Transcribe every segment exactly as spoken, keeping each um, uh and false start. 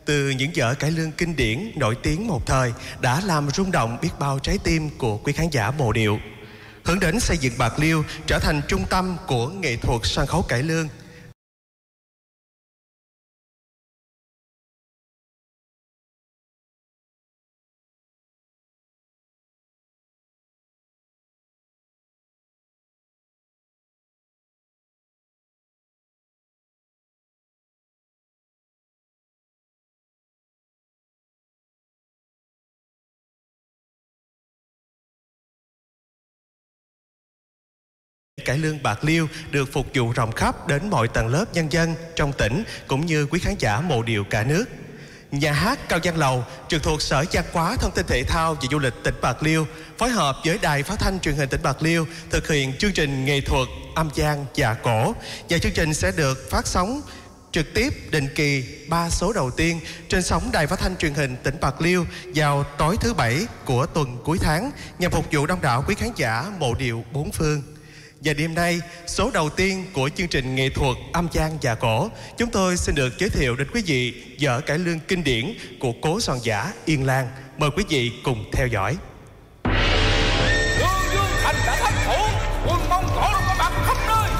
từ những vở cải lương kinh điển nổi tiếng một thời đã làm rung động biết bao trái tim của quý khán giả mộ điệu, hướng đến xây dựng Bạc Liêu trở thành trung tâm của nghệ thuật sân khấu cải lương. Cải lương Bạc Liêu được phục vụ rộng khắp đến mọi tầng lớp nhân dân trong tỉnh cũng như quý khán giả mộ điệu cả nước. Nhà hát Cao Văn Lầu trực thuộc Sở Văn hóa Thông tin Thể thao và Du lịch tỉnh Bạc Liêu phối hợp với Đài Phát thanh Truyền hình tỉnh Bạc Liêu thực hiện chương trình nghệ thuật Âm Vang Dạ Cổ, và chương trình sẽ được phát sóng trực tiếp định kỳ ba số đầu tiên trên sóng Đài Phát thanh Truyền hình tỉnh Bạc Liêu vào tối thứ bảy của tuần cuối tháng nhằm phục vụ đông đảo quý khán giả mộ điệu bốn phương. Và đêm nay, số đầu tiên của chương trình nghệ thuật Âm Vang Dạ Cổ, chúng tôi xin được giới thiệu đến quý vị vở cải lương kinh điển của cố soạn giả Yên Lan. Mời quý vị cùng theo dõi. Tương Dương Thành đã thất thủ, quân Mông Cổ đã có mặt khắp nơi.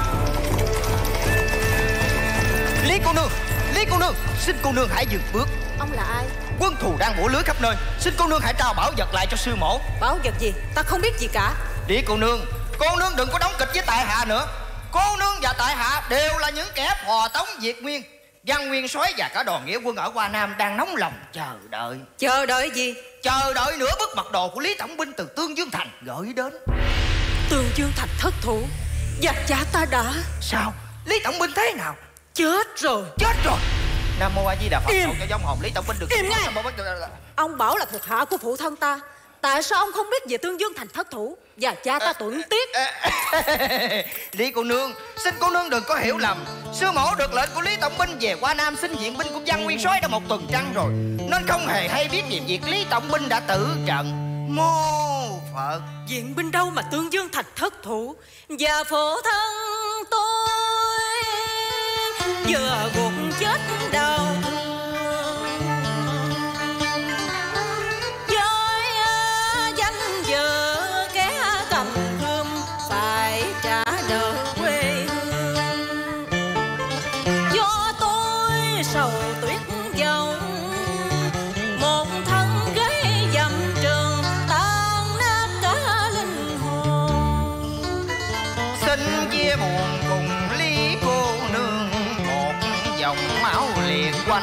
Lý cô nương, Lý cô nương, xin cô nương hãy dừng bước. Ông là ai? Quân thù đang bủa lưới khắp nơi, xin cô nương hãy trao bảo vật lại cho sư mẫu. Bảo vật gì? Ta không biết gì cả. Lý cô nương, cô nương đừng có đóng kịch với tại hạ nữa. Cô nương và tại hạ đều là những kẻ phò tống Việt Nguyên. Văn Nguyên soái và cả đoàn nghĩa quân ở Hoa Nam đang nóng lòng chờ đợi. Chờ đợi gì? Chờ đợi nửa bức mặt đồ của Lý Tổng binh từ Tương Dương Thành gửi đến. Tương Dương Thành thất thủ, và cha ta đã... Sao? Lý Tổng binh thế nào? Chết rồi. Chết rồi. Nam Mô A Di Đà Phật. Im. Cho giống hồn Lý Tổng binh được. Im ngay. Ông bảo là thuộc hạ của phụ thân ta, tại sao ông không biết về Tương Dương Thành thất thủ và cha ta tuẫn tiết? Lý cô nương, xin cô nương đừng có hiểu lầm. Sư mẫu được lệnh của Lý Tổng binh về Hoa Nam xin viện binh của Văn Nguyên soái đã một tuần trăng rồi, nên không hề hay biết về việc Lý Tổng binh đã tử trận. Mô Phật. Viện binh đâu mà Tương Dương Thành thất thủ, và phụ thân tôi vừa gục chết đau thương. Sầu tuyết dòng một thân ghế dầm trường tan nát cả linh hồn. Xin chia buồn cùng Lý cô nương một dòng máu liệt quanh.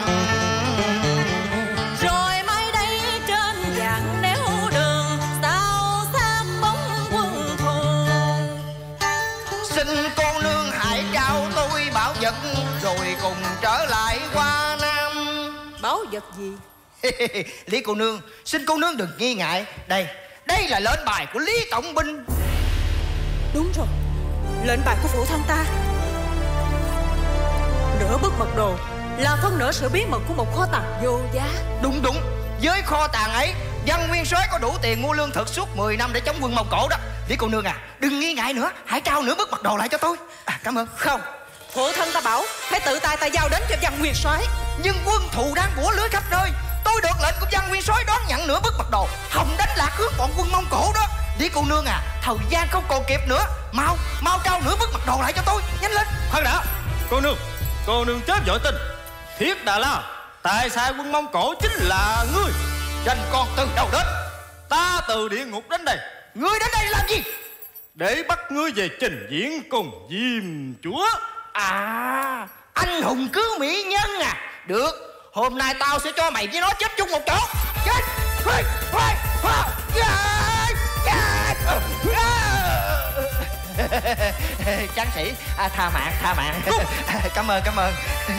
Rồi mai đây trên vạn néo đường sao xác bóng quân thù. Xin cô nương hãy trao tôi bảo vật rồi cùng trở lại Hoa Nam. Bảo vật gì? Lý cô nương, xin cô nương đừng nghi ngại. Đây, đây là lệnh bài của Lý Tổng binh. Đúng rồi, lệnh bài của phụ thân ta. Nửa bức mật đồ là phân nửa sự bí mật của một kho tàng vô giá. Đúng đúng, với kho tàng ấy, Văn Nguyên soái có đủ tiền mua lương thực suốt mười năm để chống quân Mông Cổ đó. Lý cô nương à, đừng nghi ngại nữa, hãy trao nửa bức mật đồ lại cho tôi. À, cảm ơn. Không, phụ thân ta bảo hãy tự tay ta giao đến cho Văn Nguyên soái. Nhưng quân thù đang bủa lưới khắp nơi, tôi được lệnh của Văn Nguyên soái đón nhận nửa bức mật đồ, hòng đánh lạc hướng bọn quân Mông Cổ đó. Lý cô nương à, thời gian không còn kịp nữa, mau mau trao nửa bức mật đồ lại cho tôi, nhanh lên. Khoan đã, cô nương, cô nương chớ vội tin. Thiết Đà La tại sai quân Mông Cổ chính là ngươi. Danh con từ đâu đến? Ta từ địa ngục đến đây. Ngươi đến đây làm gì? Để bắt ngươi về trình diễn cùng Diêm Chúa. À, anh hùng cứu mỹ nhân à. Được, hôm nay tao sẽ cho mày với nó chết chung một chỗ. Chết. Hoài, hoài, hoài. Tráng sĩ, à, tha mạng, tha mạng. Cảm ơn, cảm ơn.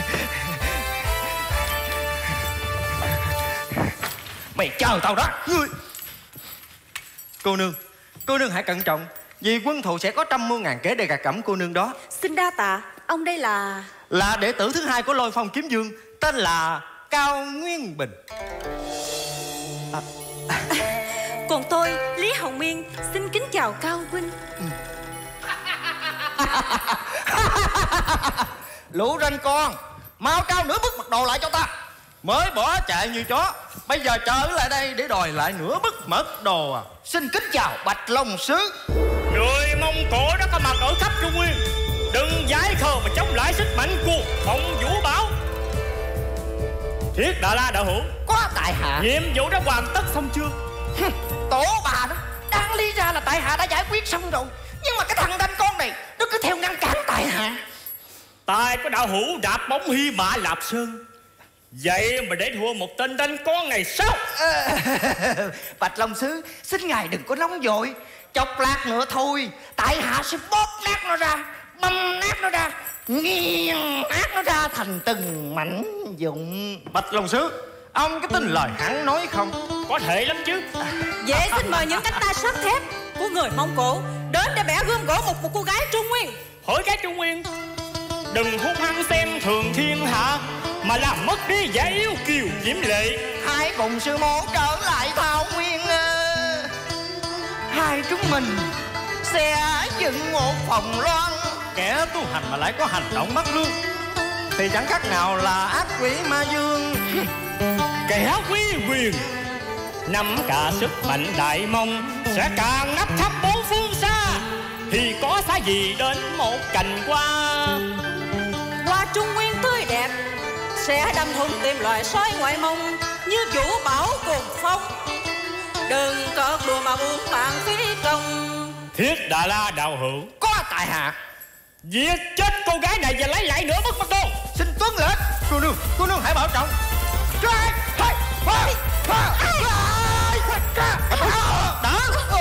Mày chờ tao đó. Ngươi. Cô nương, cô nương hãy cẩn trọng, vì quân thù sẽ có trăm mưu ngàn kế để gạt gẫm cô nương đó. Xin đa tạ. Ông đây là... Là đệ tử thứ hai của Lôi Phong Kiếm Dương, tên là Cao Nguyên Bình. à. À, còn tôi Lý Hồng Miên xin kính chào Cao huynh. ừ. Lũ ranh con, mau trao nửa bức mặt đồ lại cho ta. mới bỏ chạy như chó, bây giờ trở lại đây để đòi lại nửa bức mật đồ à? Xin kính chào Bạch Long Sứ. Người Mông Cổ đã có mặt ở khắp Trung Nguyên, đừng giải khờ mà chống lại sức mạnh của Phong Vũ Bảo. Thiết Đà La đạo hữu, Có tại hạ. nhiệm vụ đã hoàn tất xong chưa? Tổ bà đó, đáng lý ra là tại hạ đã giải quyết xong rồi, nhưng mà cái thằng đanh con này nó cứ theo ngăn cản tại hạ. Tài của đạo hữu đạp bóng Hy Mã Lạp Sơn, vậy mà để thua một tên đanh con này sao? À, Bạch Long Sứ, xin ngài đừng có nóng vội. Chốc lát nữa thôi, tại hạ sẽ bóp nát nó ra, băm nát nó ra, nghiền nát nó ra thành từng mảnh vụn. Bạch Long Sứ, ông có tin lời hắn nói không? Có thể lắm chứ. Vậy xin mời những cánh tay sắt thép của người Mông Cổ đến để bẻ gươm gỗ một, một cô gái Trung Nguyên. Hỏi cái Trung Nguyên, đừng hung hăng xem thường thiên hạ mà làm mất đi vẻ yêu kiều diễm lệ. Hai cùng sư mẫu trở lại Thảo Nguyên. Hai chúng mình sẽ dựng một phòng loan. Kẻ tu hành mà lại có hành động bất lương thì chẳng khác nào là ác quỷ ma dương. Kẻ quý quyền nắm cả sức mạnh Đại Mông sẽ càng nắp khắp bốn phương xa, thì có giá gì đến một cành hoa. Hoa Trung Nguyên tươi đẹp sẽ đâm thủng tim loài sói ngoại Mông như vũ bảo cuồng phong. Đừng cợt đùa mà buông mạng phí công. Thiết Đà La đạo hữu, Có tại hạ. giết chết cô gái này và lấy lại nửa bức mật đồ. Xin tuân lệnh. Cô nương, cô nương hãy bảo trọng. Hai, hai, hai, hai, Đã.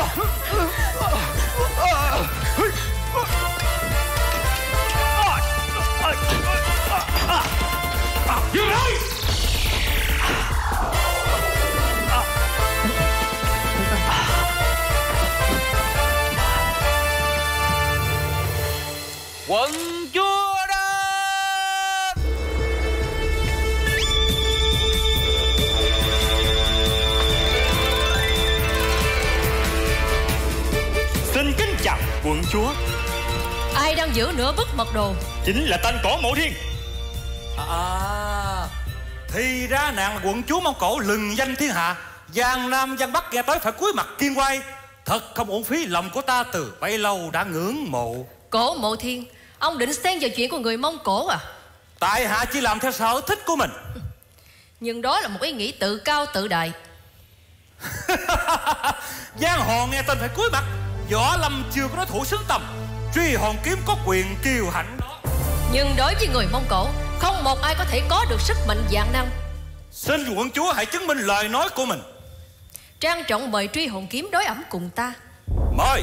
Dừng lại. Quận chúa đến. Xin kính chào quận chúa. Ai đang giữ nửa bức mật đồ? Chính là tên Cổ Mộ Thiên. À, thì ra nàng là quận chúa Mông Cổ lừng danh thiên hạ, Giang Nam Giang Bắc nghe tới phải cúi mặt kiên quay. Thật không uổng phí lòng của ta từ bấy lâu đã ngưỡng mộ. Cổ Mộ Thiên, ông định xen vào chuyện của người Mông Cổ à? Tại hạ chỉ làm theo sở thích của mình. Nhưng đó là một ý nghĩ tự cao tự đại. Giang hồ nghe tên phải cúi mặt. Võ Lâm chưa có đối thủ xứng tầm, truy hồn kiếm có quyền kiêu hãnh đó. Nhưng đối với người Mông Cổ, không một ai có thể có được sức mạnh vạn năng. Xin quận chúa hãy chứng minh lời nói của mình. Trang trọng mời truy hồn kiếm đối ẩm cùng ta. Mời.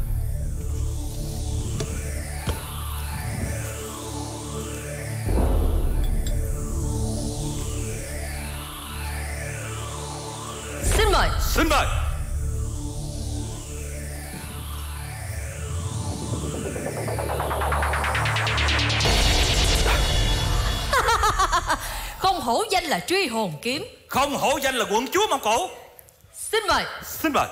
Xin mời. Xin mời. Không hổ danh là truy hồn kiếm, Không hổ danh là quận chúa Mông Cổ. xin mời. Xin mời.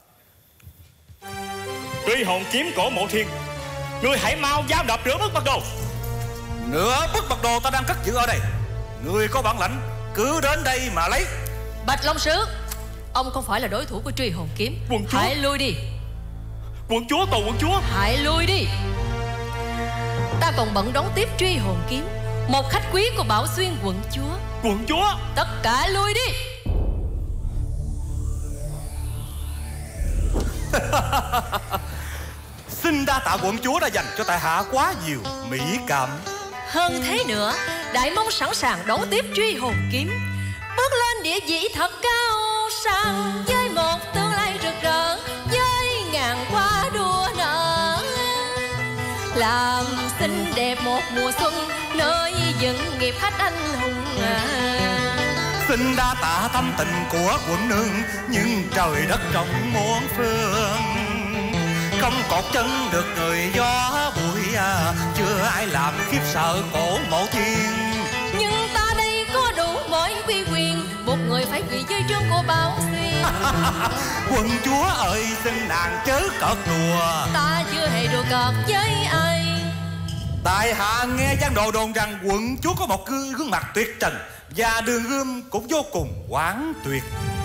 Truy hồn kiếm Cổ Mộ Thiên, ngươi hãy mau giao nộp nửa bức mật đồ. Nửa bức mật đồ ta đang cất giữ ở đây. Người có bản lãnh cứ đến đây mà lấy. Bạch Long Sứ, ông không phải là đối thủ của truy hồn kiếm. Quận chúa. Hãy lui đi. Quận chúa, cầu quận chúa. Hãy lui đi. Ta còn bận đón tiếp truy hồn kiếm, một khách quý của Bảo Xuyên quận chúa. Quận chúa. Tất cả lui đi. Xin đa tạ quận chúa đã dành cho tại hạ quá nhiều mỹ cảm. Hơn thế nữa, Đại Mông sẵn sàng đón tiếp truy hồn kiếm, bước lên địa vị thật cao sang, với một tương lai rực rỡ, với ngàn hoa đua nở, làm xinh đẹp một mùa xuân nơi dựng nghiệp khách anh hùng. À, Xin đa tạ tâm tình của quận nương, nhưng trời đất rộng muôn phương, không cột chân được người gió bụi, à, chưa ai làm khiếp sợ Cổ Mộ Thiên. nhưng ta đây có đủ mọi quy quyền, một người phải quỳ dưới trướng của Bảo Xuyên. Quận chúa ơi, xin nàng chớ cợt đùa. Ta chưa hề đùa cợt với ai. Tại hạ nghe giang đồ đồn rằng quận chúa có một gương mặt tuyệt trần, và đường gươm cũng vô cùng quảng tuyệt.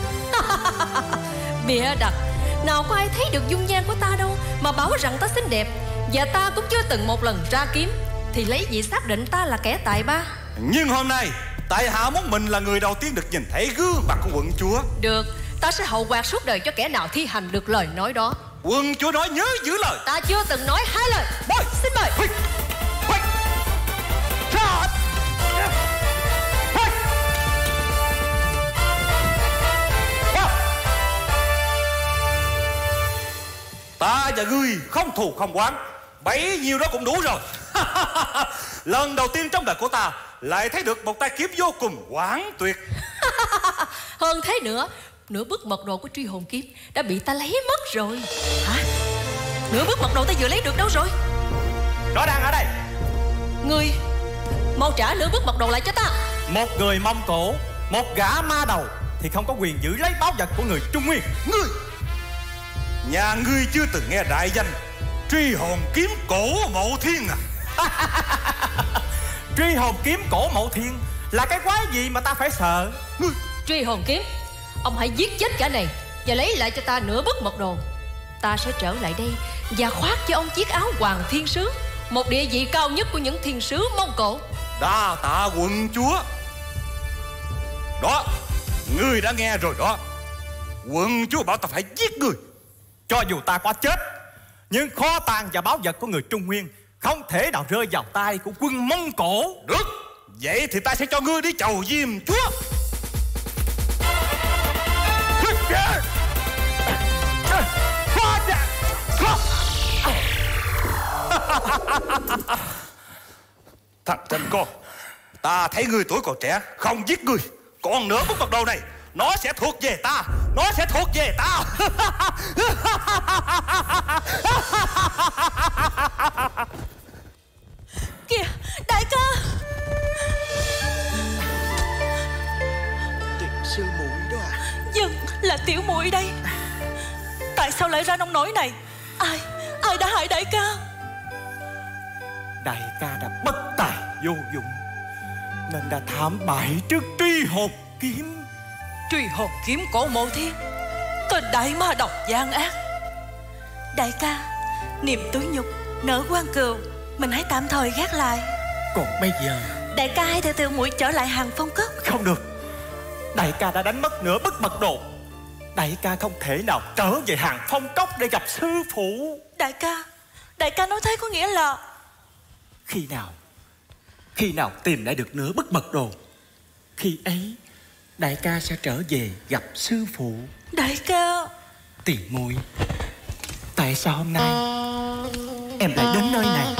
Bịa đặt. Nào có ai thấy được dung nhan của ta đâu mà bảo rằng ta xinh đẹp. Và ta cũng chưa từng một lần ra kiếm, thì lấy gì xác định ta là kẻ tài ba? Nhưng hôm nay tại hạ muốn mình là người đầu tiên được nhìn thấy gương mặt của quận chúa. Được, ta sẽ hậu quạt suốt đời cho kẻ nào thi hành được lời nói đó. Quận chúa nói nhớ giữ lời. Ta chưa từng nói hai lời. Bôi. Xin mời. Huy. Huy. Ra. Huy. Ta và ngươi không thù không oán, bấy nhiêu đó cũng đủ rồi. Lần đầu tiên trong đời của ta lại thấy được một tay kiếm vô cùng quảng tuyệt. Hơn thế nữa, nửa bức mật đồ của truy hồn kiếm đã bị ta lấy mất rồi. Hả? Nửa bức mật đồ ta vừa lấy được đâu rồi? Nó đang ở đây. Ngươi mau trả nửa bức mật đồ lại cho ta. Một người Mông Cổ, một gã ma đầu thì không có quyền giữ lấy báu vật của người Trung Nguyên. Ngươi, nhà ngươi chưa từng nghe đại danh truy hồn kiếm cổ Mộ Thiên à? Truy hồn kiếm cổ Mộ Thiên là cái quái gì mà ta phải sợ? Ngươi, Truy hồn kiếm, ông hãy giết chết cả này và lấy lại cho ta nửa bức mật đồ. Ta sẽ trở lại đây và khoác cho ông chiếc áo hoàng thiên sứ, một địa vị cao nhất của những thiên sứ Mông Cổ. đa tạ quận chúa. Đó, ngươi đã nghe rồi đó. Quận chúa bảo ta phải giết ngươi. Cho dù ta có chết, nhưng kho tàng và báu vật của người Trung Nguyên không thể nào rơi vào tay của quân Mông Cổ. Được, vậy thì ta sẽ cho ngươi đi chầu diêm chúa. Thằng tranh con, ta thấy ngươi tuổi còn trẻ, không giết ngươi. Còn nữa bức mật đồ này, nó sẽ thuộc về ta. Nó sẽ thuộc về ta. Kìa, đại ca. Tuyệt sư muội đó à? Dân là tiểu muội đây. Tại sao lại ra nông nỗi này? Ai, ai đã hại đại ca? Đại ca đã bất tài vô dụng nên đã thảm bại trước truy hồn kiếm. Truy hồn kiếm cổ Mộ Thiên, tên đại ma độc gian ác. Đại ca, niềm tủi nhục, nỡ quan cừu, mình hãy tạm thời gác lại. Còn bây giờ Đại ca hãy theo tiểu muội trở lại Hàng Phong Cốc. không được. Đại ca đã đánh mất nửa bức mật đồ. Đại ca không thể nào trở về Hàng Phong Cốc để gặp sư phụ. Đại ca, đại ca nói thế có nghĩa là Khi nào Khi nào tìm lại được nửa bức mật đồ, khi ấy đại ca sẽ trở về gặp sư phụ. đại ca. Tiền muội, tại sao hôm nay em lại đến nơi này?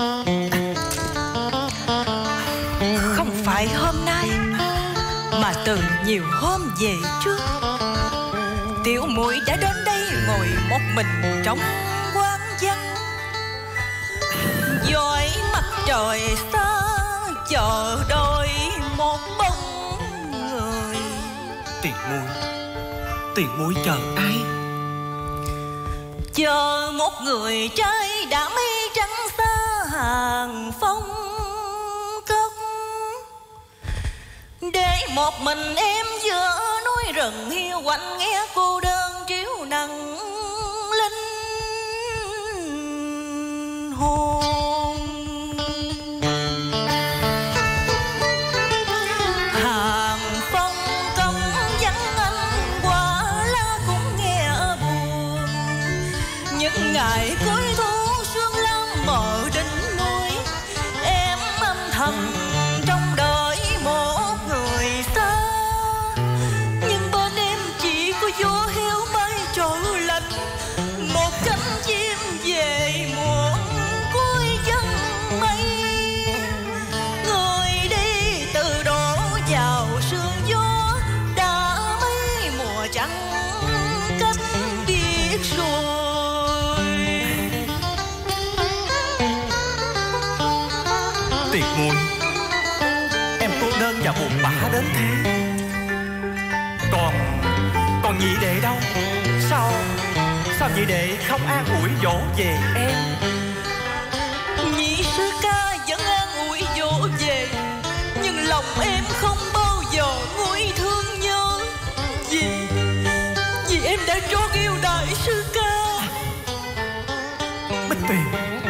Không phải hôm nay, mà từ nhiều hôm về trước, tiểu muội đã đến đây ngồi một mình trong quán văn, dõi mặt trời xa chờ đợi một bóng người. Tiền muội, tiền muội chờ ai? Chờ một người trai đã mây trắng xa Hàng Phong Cốc, để một mình em giữa núi rừng hiu quạnh nghe cô đơn chiếu nắng linh hồn. Hàng Phong Cốc vắng anh qua lá cũng nghe buồn. Những ngày cuối thu sương lam mờ đỉnh núi, em âm thầm trong đợi một người xa. Nhưng bên em chỉ có gió hiu mây trội lạnh, một cánh chim về muộn cuối chân mây. Người đi từ đổ vào sương gió, đã mấy mùa trắng cách biết rồi. Tiền muội, em cô đơn và buồn bã đến thế. Còn Còn nhị đệ đâu? Sao Sao nhị đệ không an ủi dỗ về em? Nhị sư ca vẫn lòng em không bao giờ nguôi thương nhớ. Vì Vì em đã trót yêu đại sư ca. Bích Tuyền,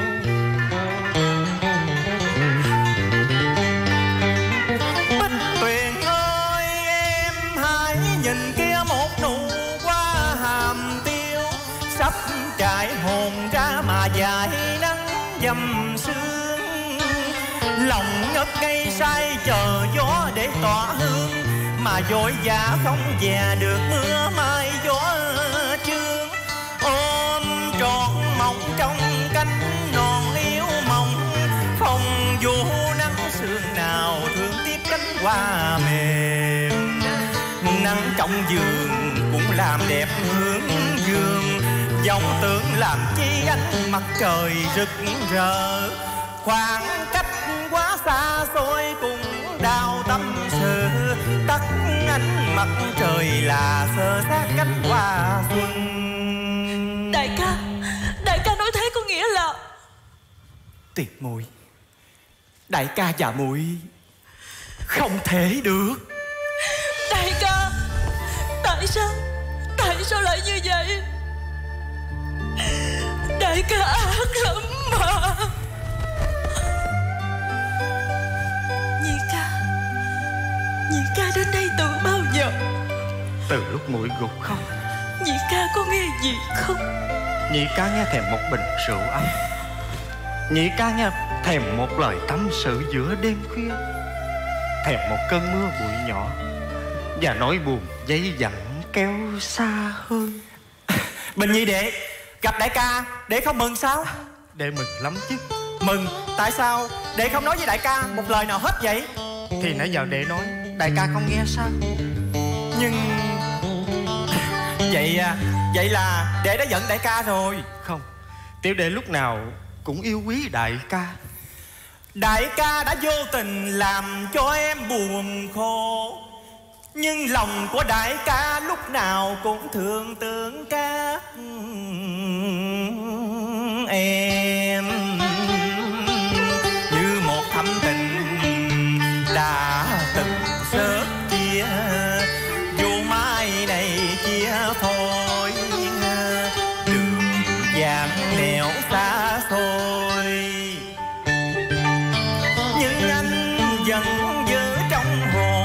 Bích Tuyền ơi, em hãy nhìn kia một nụ hoa hàm tiêu, sắp trải hồn ra mà dài nắng dầm sương. Lòng ngất ngây say chờ gió để tỏa hương, mà vội vã không về được mưa mai gió chương. Ôm trọn mộng trong cánh non yếu mộng, phòng dù nắng sương nào thương tiếc cánh hoa mềm. Nắng trong giường cũng làm đẹp hướng dương, vọng tưởng làm chi ánh mặt trời rực rỡ. Khoảng cách quá xa xôi cùng đau tâm sự, tắt ánh mặt trời là sơ sát cánh hoa xuân. Đại ca, đại ca nói thế có nghĩa là Tiệt muội, đại ca và muội không thể được. Đại ca, tại sao, tại sao lại như vậy? Đại ca ác lắm mà. Nhị ca, nhị ca đến đây từ bao giờ? Từ lúc muội gục khóc. Nhị ca có nghe gì không? Nhị ca nghe thèm một bình rượu ấm. Nhị ca nghe thèm một lời tâm sự giữa đêm khuya, thèm một cơn mưa bụi nhỏ, và nỗi buồn dây dẳng kéo xa hơn. Bình Nhi đệ, gặp đại ca, đệ không mừng sao? Đệ mừng lắm chứ. Mừng, tại sao đệ không nói với đại ca một lời nào hết vậy? Thì nãy giờ đệ nói, đại ca không nghe sao? Nhưng Vậy à, vậy là đệ đã giận đại ca rồi. Không, tiểu đệ lúc nào cũng yêu quý đại ca. Đại ca đã vô tình làm cho em buồn khổ, nhưng lòng của đại ca lúc nào cũng thương tưởng các em. Như một thâm tình đã từng sớm chia, dù mai này chia thôi, đường vàng nẻo xa xôi, nhưng anh vẫn giữ trong hồn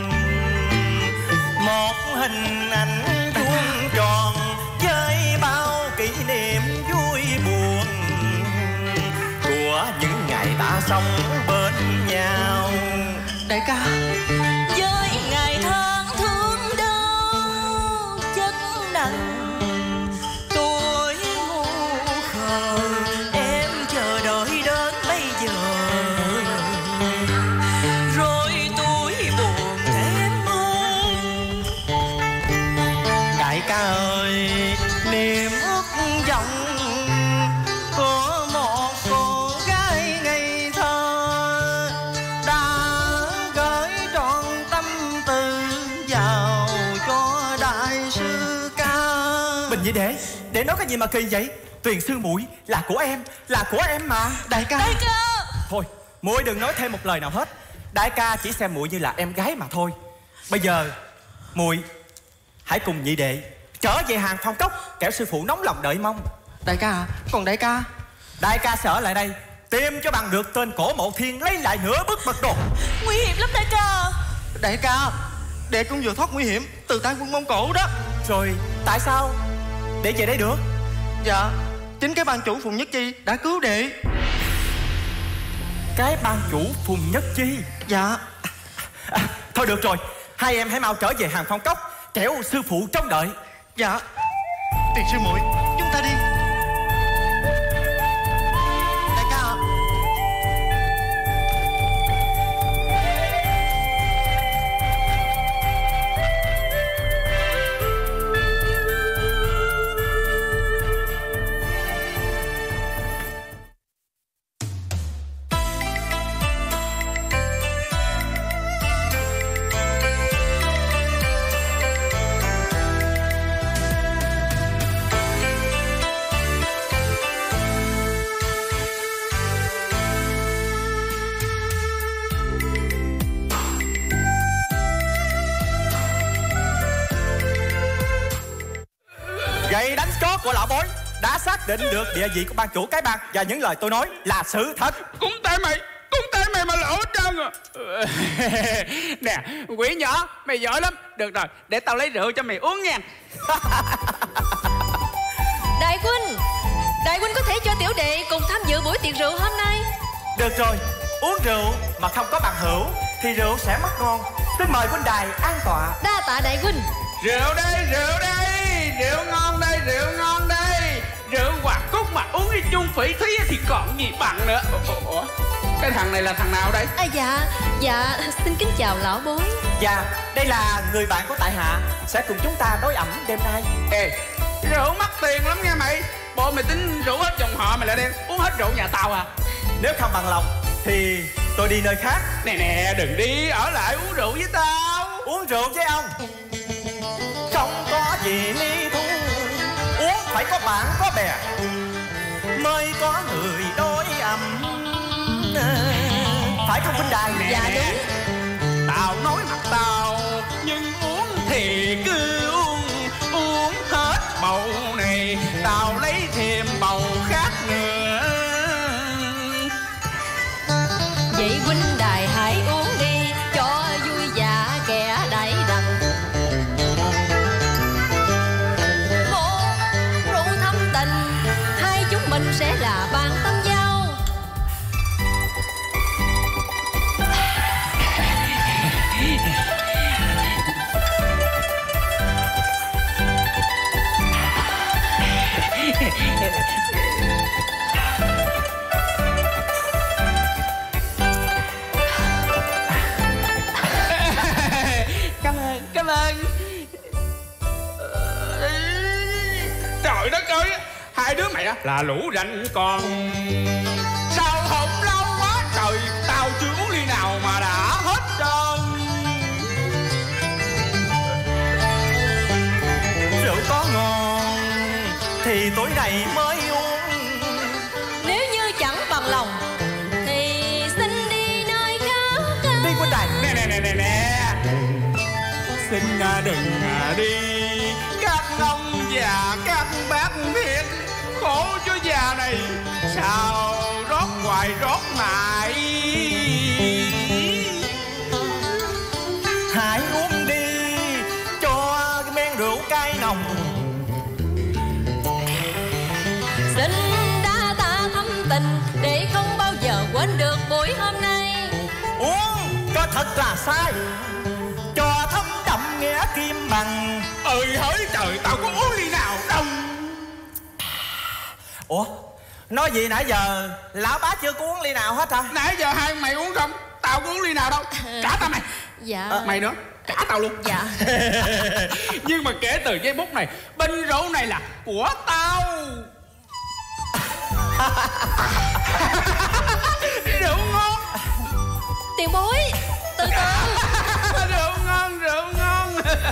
một hình ảnh vuông tròn với bao kỷ niệm vui buồn của những ngày ta sống bên nhau. Đại ca, với ngày tháng thương đau chất nặng tuổi ngu khờ, em chờ đợi đến bây giờ, rồi tuổi buồn em ơi. đại ca ơi, niềm ước vọng của một cô gái ngây thơ đã gửi trọn tâm tư vào cho đại sư ca. Bình Nhi đệ, để nói cái gì mà kỳ vậy? Tuyền sư muội là của em, là của em mà. Đại ca, Đại ca, Thôi, muội đừng nói thêm một lời nào hết. Đại ca chỉ xem muội như là em gái mà thôi. Bây giờ muội hãy cùng nhị đệ trở về Hàng Phong Cốc, kẻo sư phụ nóng lòng đợi mong. đại ca, còn đại ca? Đại ca sẽ ở lại đây tìm cho bằng được tên Cổ Mộ Thiên, lấy lại nửa bức mật đồ. nguy hiểm lắm đại ca. Đại ca, đệ cũng vừa thoát nguy hiểm từ tay quân Mông Cổ đó. Rồi tại sao để về đây được? Dạ, chính cái ban chủ Phùng Nhất Chi đã cứu đệ. Cái ban chủ Phùng Nhất Chi? Dạ. À, thôi được rồi, hai em hãy mau trở về Hàng Phong Cốc, kẻo sư phụ trông đợi. Dạ. Tiền sư muội, chúng ta đi. Đại ca ạ. của lão bối đã xác định được địa vị của ban chủ cái bang, và những lời tôi nói là sự thật. Cũng tại mày, cũng tại mày mà lỗ hết trơn à. Nè, quỷ nhỏ, mày giỏi lắm. Được rồi, để tao lấy rượu cho mày uống nha. Đại huynh, Đại huynh có thể cho tiểu đệ cùng tham dự buổi tiệc rượu hôm nay. Được rồi, uống rượu mà không có bằng hữu thì rượu sẽ mất ngon. Xin mời huynh đài an tọa. Đa tạ đại huynh. Rượu đây, rượu đây, rượu ngon đây, rượu ngon đây. Rượu Hoàng Cúc mà uống đi chung phỉ thí thì còn gì bằng nữa. Ủa, ủa, cái thằng này là thằng nào đây? À, dạ, dạ, xin kính chào lão bối. Dạ, đây là người bạn của tại hạ, sẽ cùng chúng ta đối ẩm đêm nay. Ê, rượu mắc tiền lắm nha mày. Bộ mày tính rượu hết dòng họ mày lại đem uống hết rượu nhà tao à? Nếu không bằng lòng thì tôi đi nơi khác. Nè nè, đừng đi, ở lại uống rượu với tao. Uống rượu với ông không có gì lý thú, uống phải có bạn có bè mới có người đối ẩm, phải không huynh đài? Dạ đúng. Tao nói mặt tao, nhưng uống thì cứ uống, uống hết bầu này, tao lấy thêm bầu khác nữa. Vậy huynh đài hãy uống đi, cho vui dạ kẻ đẩy đằng. Một rượu thâm tình, hai chúng mình sẽ là bạn tâm giao. Cảm ơn, cảm ơn. Trời đất ơi, hai đứa mày á là lũ ranh con. Sao không lâu quá trời, tao chưa uống ly nào mà đã hết trơn. Rượu có ngon thì tối nay mới uống. Nếu như chẳng bằng lòng thì xin đi nơi khác. Đi huynh đài. Nè nè nè nè nè, xin đừng đi các ông già các bác biết, khổ cho già này sao rót hoài rót mãi. Hãy uống đi cho cái men rượu cay nồng. Xin đa tạ thâm tình để không bao giờ quên được buổi hôm nay. Uống cho thật là sai, cho thấm đậm nghĩa kim bằng. Ơi hỡi trời, tao có uống ly nào đâu. Ủa, nói gì nãy giờ lão bá chưa có uống ly nào hết hả? Nãy giờ hai mày uống không? Tao có uống ly nào đâu. Trả tao mày. Dạ. À, mày nữa, trả tao luôn. Dạ. Nhưng mà kể từ giây phút này, bình rượu này là của tao. Rượu ngon. Tiền bối, từ từ. Rượu ngon, rượu ngon.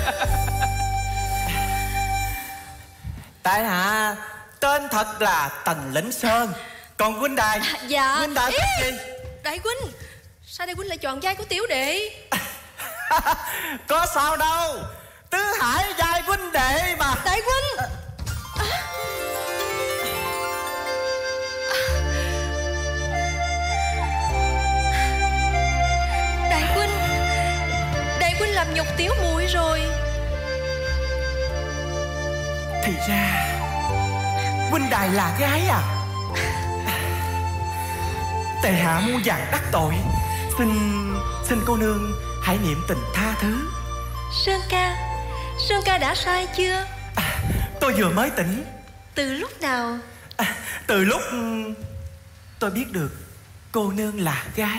Tại hạ tên thật là Tần Lĩnh Sơn. Còn huynh đài? Dạ. Huynh đài Ý, tên gì? Đại huynh, sao đại huynh lại chọn vai của tiểu đệ? Có sao đâu, tứ hải giai huynh đệ mà. Đại huynh. Đại huynh, đại huynh làm nhục tiểu muội rồi. Thì ra huynh đài là gái à? Tề hạ muôn vàn đắc tội, xin xin cô nương hãy niệm tình tha thứ. Sơn ca, Sơn ca đã sai chưa? À, tôi vừa mới tỉnh. Từ lúc nào? À, từ lúc tôi biết được cô nương là gái.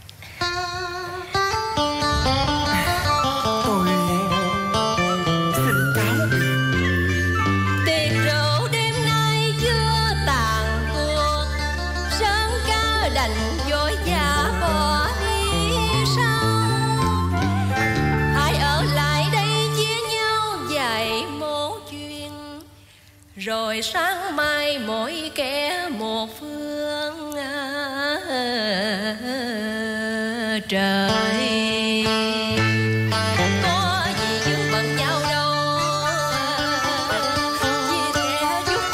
Tôi xin cáo biệt. Tiệc rượu đêm nay chưa tàn cuộc, Sơn ca đành vội vã bỏ đi sao? Hãy ở lại đây chia nhau vài mối chuyện, rồi sáng mai mỗi kẻ một phương trời. Có gì dừng bận nhau đâu, vì thế chúc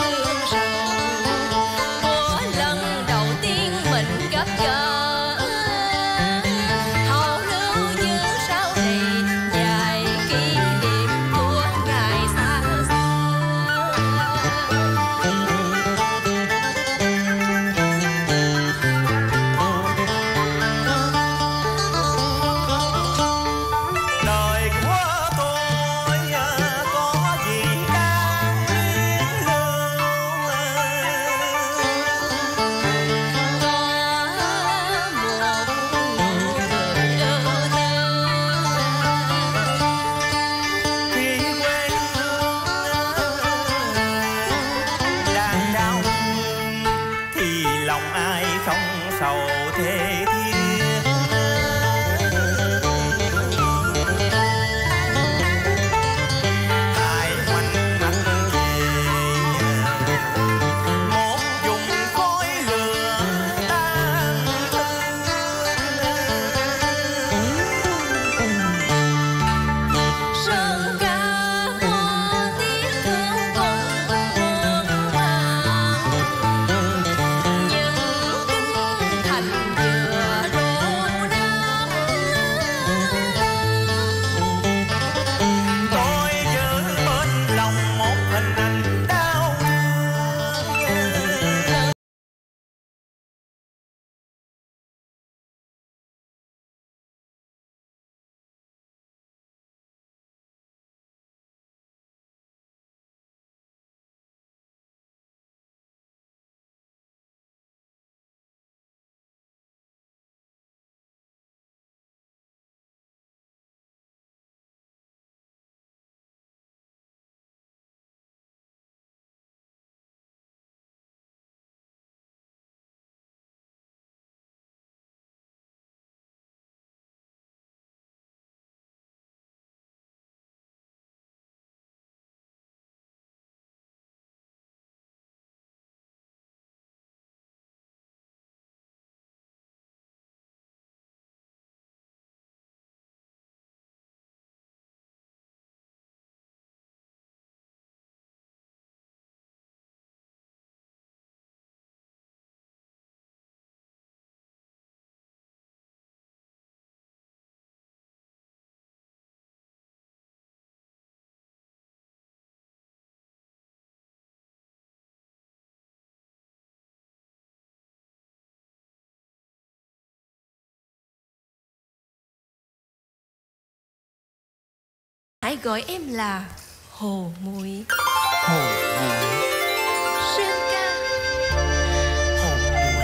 hãy gọi em là Hồ Muội. Hồ Muội. Sơn ca. Hồ Muội.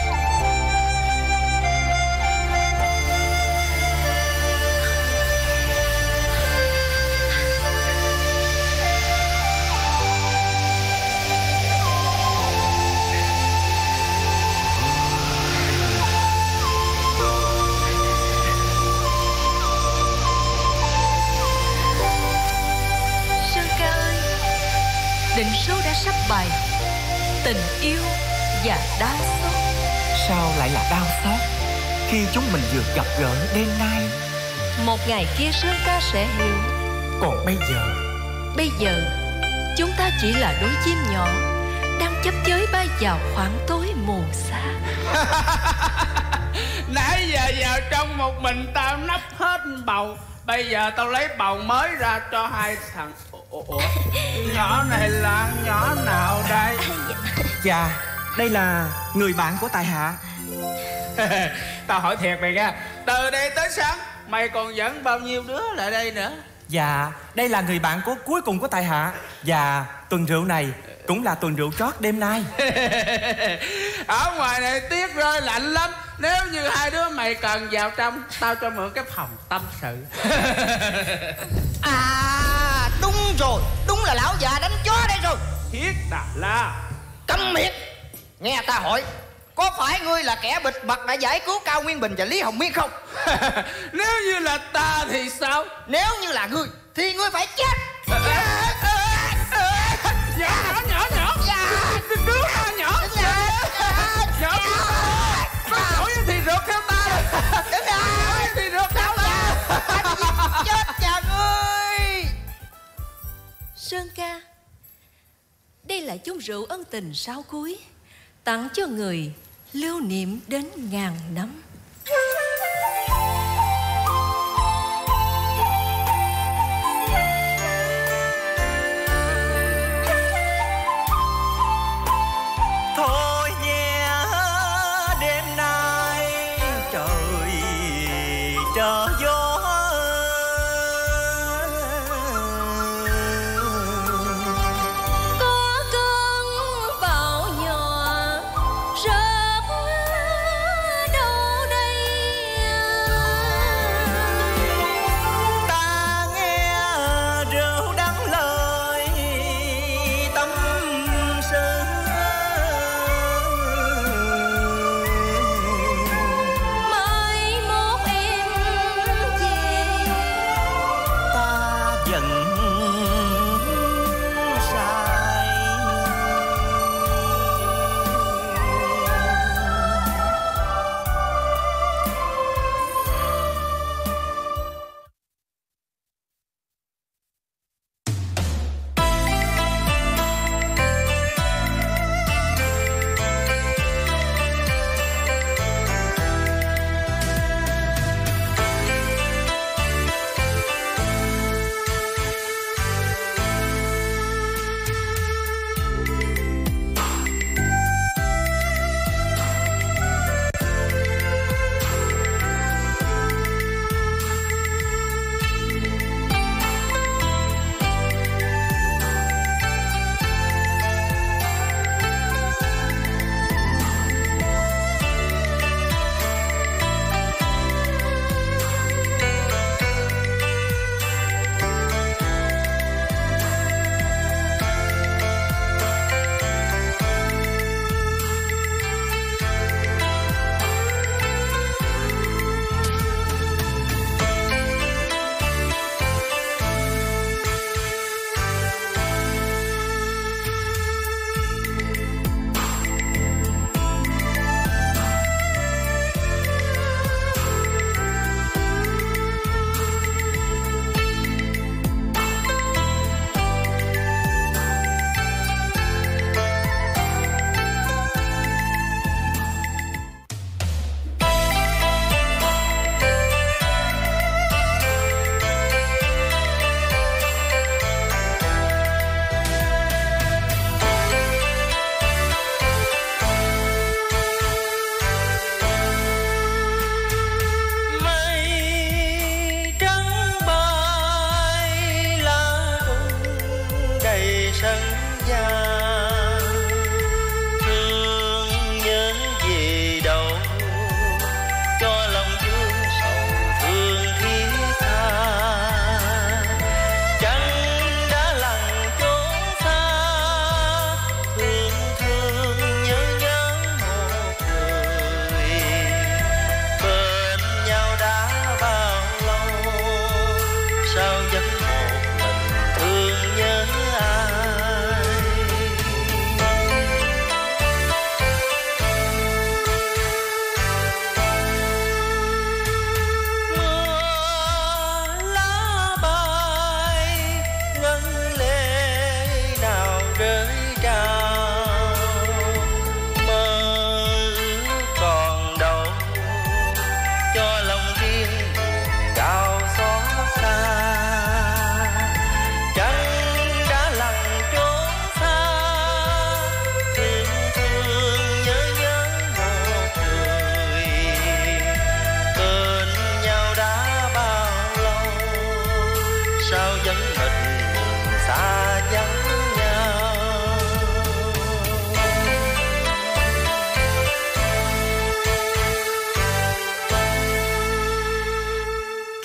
Định số đã sắp bày, tình yêu và đau xót. Sao lại là đau xót khi chúng mình vừa gặp gỡ đêm nay? Một ngày kia Sơn ca sẽ hiểu. Còn bây giờ? Bây giờ chúng ta chỉ là đôi chim nhỏ đang chấp chới bay vào khoảng tối mù xa. Nãy giờ vào trong một mình tao nắp hết bầu, bây giờ tao lấy bầu mới ra cho hai thằng. Ủa, nhỏ này là nhỏ nào đây? Dạ, đây là người bạn của tại hạ. Tao hỏi thiệt mày nha, từ đây tới sáng mày còn dẫn bao nhiêu đứa lại đây nữa? Dạ, đây là người bạn của cuối cùng của tại hạ. Và tuần rượu này cũng là tuần rượu trót đêm nay. Ở ngoài này tuyết rơi lạnh lắm. Nếu như hai đứa mày cần vào trong, tao cho mượn cái phòng tâm sự. À, đúng rồi, đúng là lão già đánh chó đây rồi. Thiết Đà La. Câm miệng. Nghe ta hỏi, có phải ngươi là kẻ bịt mặt đã giải cứu Cao Nguyên Bình và Lý Hồng Miên không? Nếu như là ta thì sao? Nếu như là ngươi thì ngươi phải chết. Nhỏ nhỏ nhỏ nhỏ đứa ta nhỏ nhỏ có nổi thì rượt theo ta. Đứng lại thì rượt theo ta. Chết cha ngươi. Sơn ca, đây là chung rượu ân tình sau cuối, tặng cho người lưu niệm đến ngàn năm. Thôi nhé, đêm nay trời trở gió, Có cơn bão nhỏ rớt đâu đây, ta nghe rượu đắng lời tâm sự. mai mốt em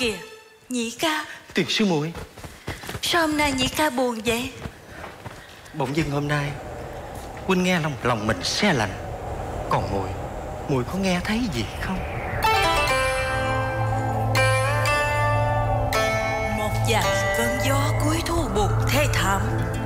kìa, nhị ca. Tuyệt sư muội, sao hôm nay nhị ca buồn vậy? bỗng dưng hôm nay huynh nghe lòng lòng mình se lạnh. Còn muội, muội có nghe thấy gì không? Một vài cơn gió cuối thu buồn thê thảm,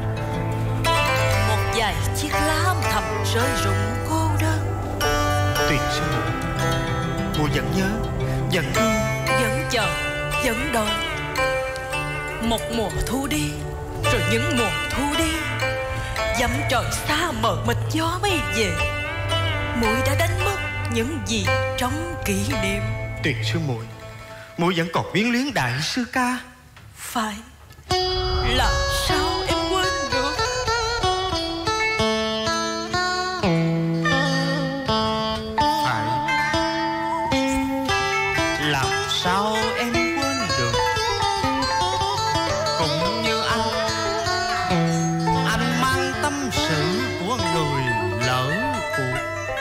một vài chiếc lá âm thầm rơi rụng cô đơn. Tuyệt sư muội, muội vẫn nhớ, vẫn thương, vẫn chờ, vẫn đợi. Một mùa thu đi, rồi những mùa thu đi, dặm trời xa mờ mịt gió mây về. Muội đã đánh mất những gì trong kỷ niệm. Tuyệt sư muội, muội vẫn còn quyến luyến đại sư ca. Phải, làm sao em quên được? Phải, làm sao em quên được? Cũng như anh, anh mang tâm sự của người lỡ cuộc.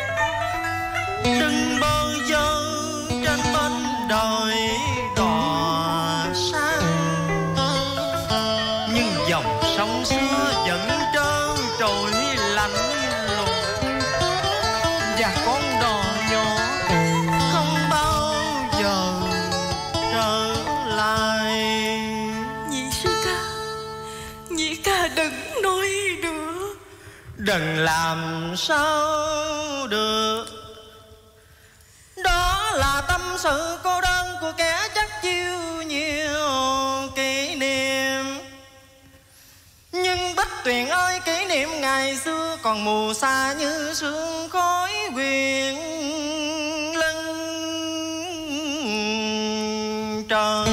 Đừng bao giờ trên bên đời đò xa, nhưng dòng sông xưa vẫn trơn trội lạnh lùng. Và con đò nhỏ không bao giờ trở lại. Nhị sư ca, nhị ca đừng nói nữa. Đừng làm sao được, đó là tâm sự cô đơn của kẻ chắc chiêu nhiều kỷ niệm. Nhưng Bích Tuyền ơi, kỷ niệm ngày xưa còn mù xa như sương khói quyện lưng trời.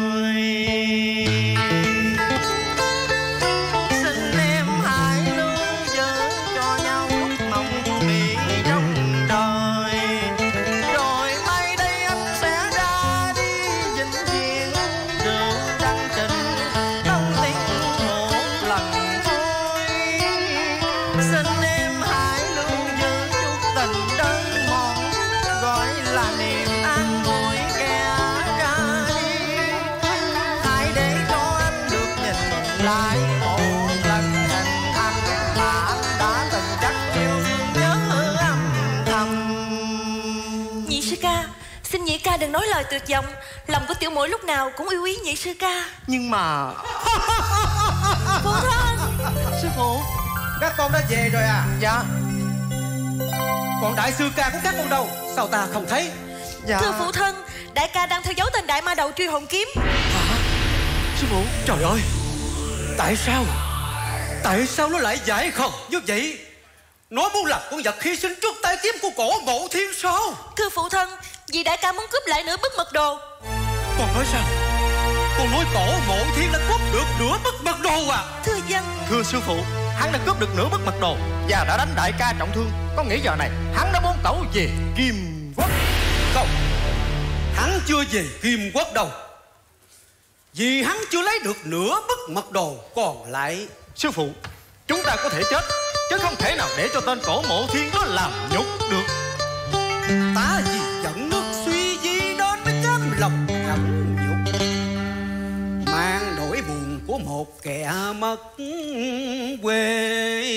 Xin em hãy luôn giữ cho nhau lúc mộng bị trong đời, rồi mai đây anh sẽ ra đi vĩnh viễn đường đăng trình đông tiếng một lần thôi. Xin em hãy luôn giữ chút tình đơn mòn, gọi là niềm an ủi kẻ ra đi. Hãy để cho anh được nhìn lại một lần hình ảnh mà anh đã từng chắc chiêu nhớ âm thầm. Nhị sư ca, xin nhị ca đừng nói lời tuyệt vọng. Lòng của tiểu muội lúc nào cũng yêu quý nhị sư ca. Nhưng mà Phụ thân, sư phụ. Các con đã về rồi à? Dạ. Còn đại sư ca của các con đâu? Sao ta không thấy? Dạ. thưa phụ thân, đại ca đang theo dấu tên đại ma đầu truy hồn kiếm. Sư phụ. Trời ơi, tại sao? Tại sao nó lại giải khẩn như vậy? Nó muốn làm con vật hy sinh trước tay kiếm của cổ Ngộ Thiên sao? Thưa phụ thân, vì đại ca muốn cướp lại nửa bức mật đồ. Con nói sao? Con nói cổ Ngộ Thiên đã cướp được nửa bức mật đồ à? Thưa dân. Thưa sư phụ, hắn đã cướp được nửa bức mật đồ và đã đánh đại ca trọng thương. Con nghĩ giờ này hắn đã muốn tẩu về Kim Quốc. Không, hắn chưa về Kim Quốc đâu, vì hắn chưa lấy được nửa bức mật đồ còn lại. Sư phụ, chúng ta có thể chết, chứ không thể nào để cho tên cổ Mộ Thiên đó làm nhục được. Ta vì giận nước suy di đến mới cam lòng nhẫn nhục, mang nỗi buồn của một kẻ mất quê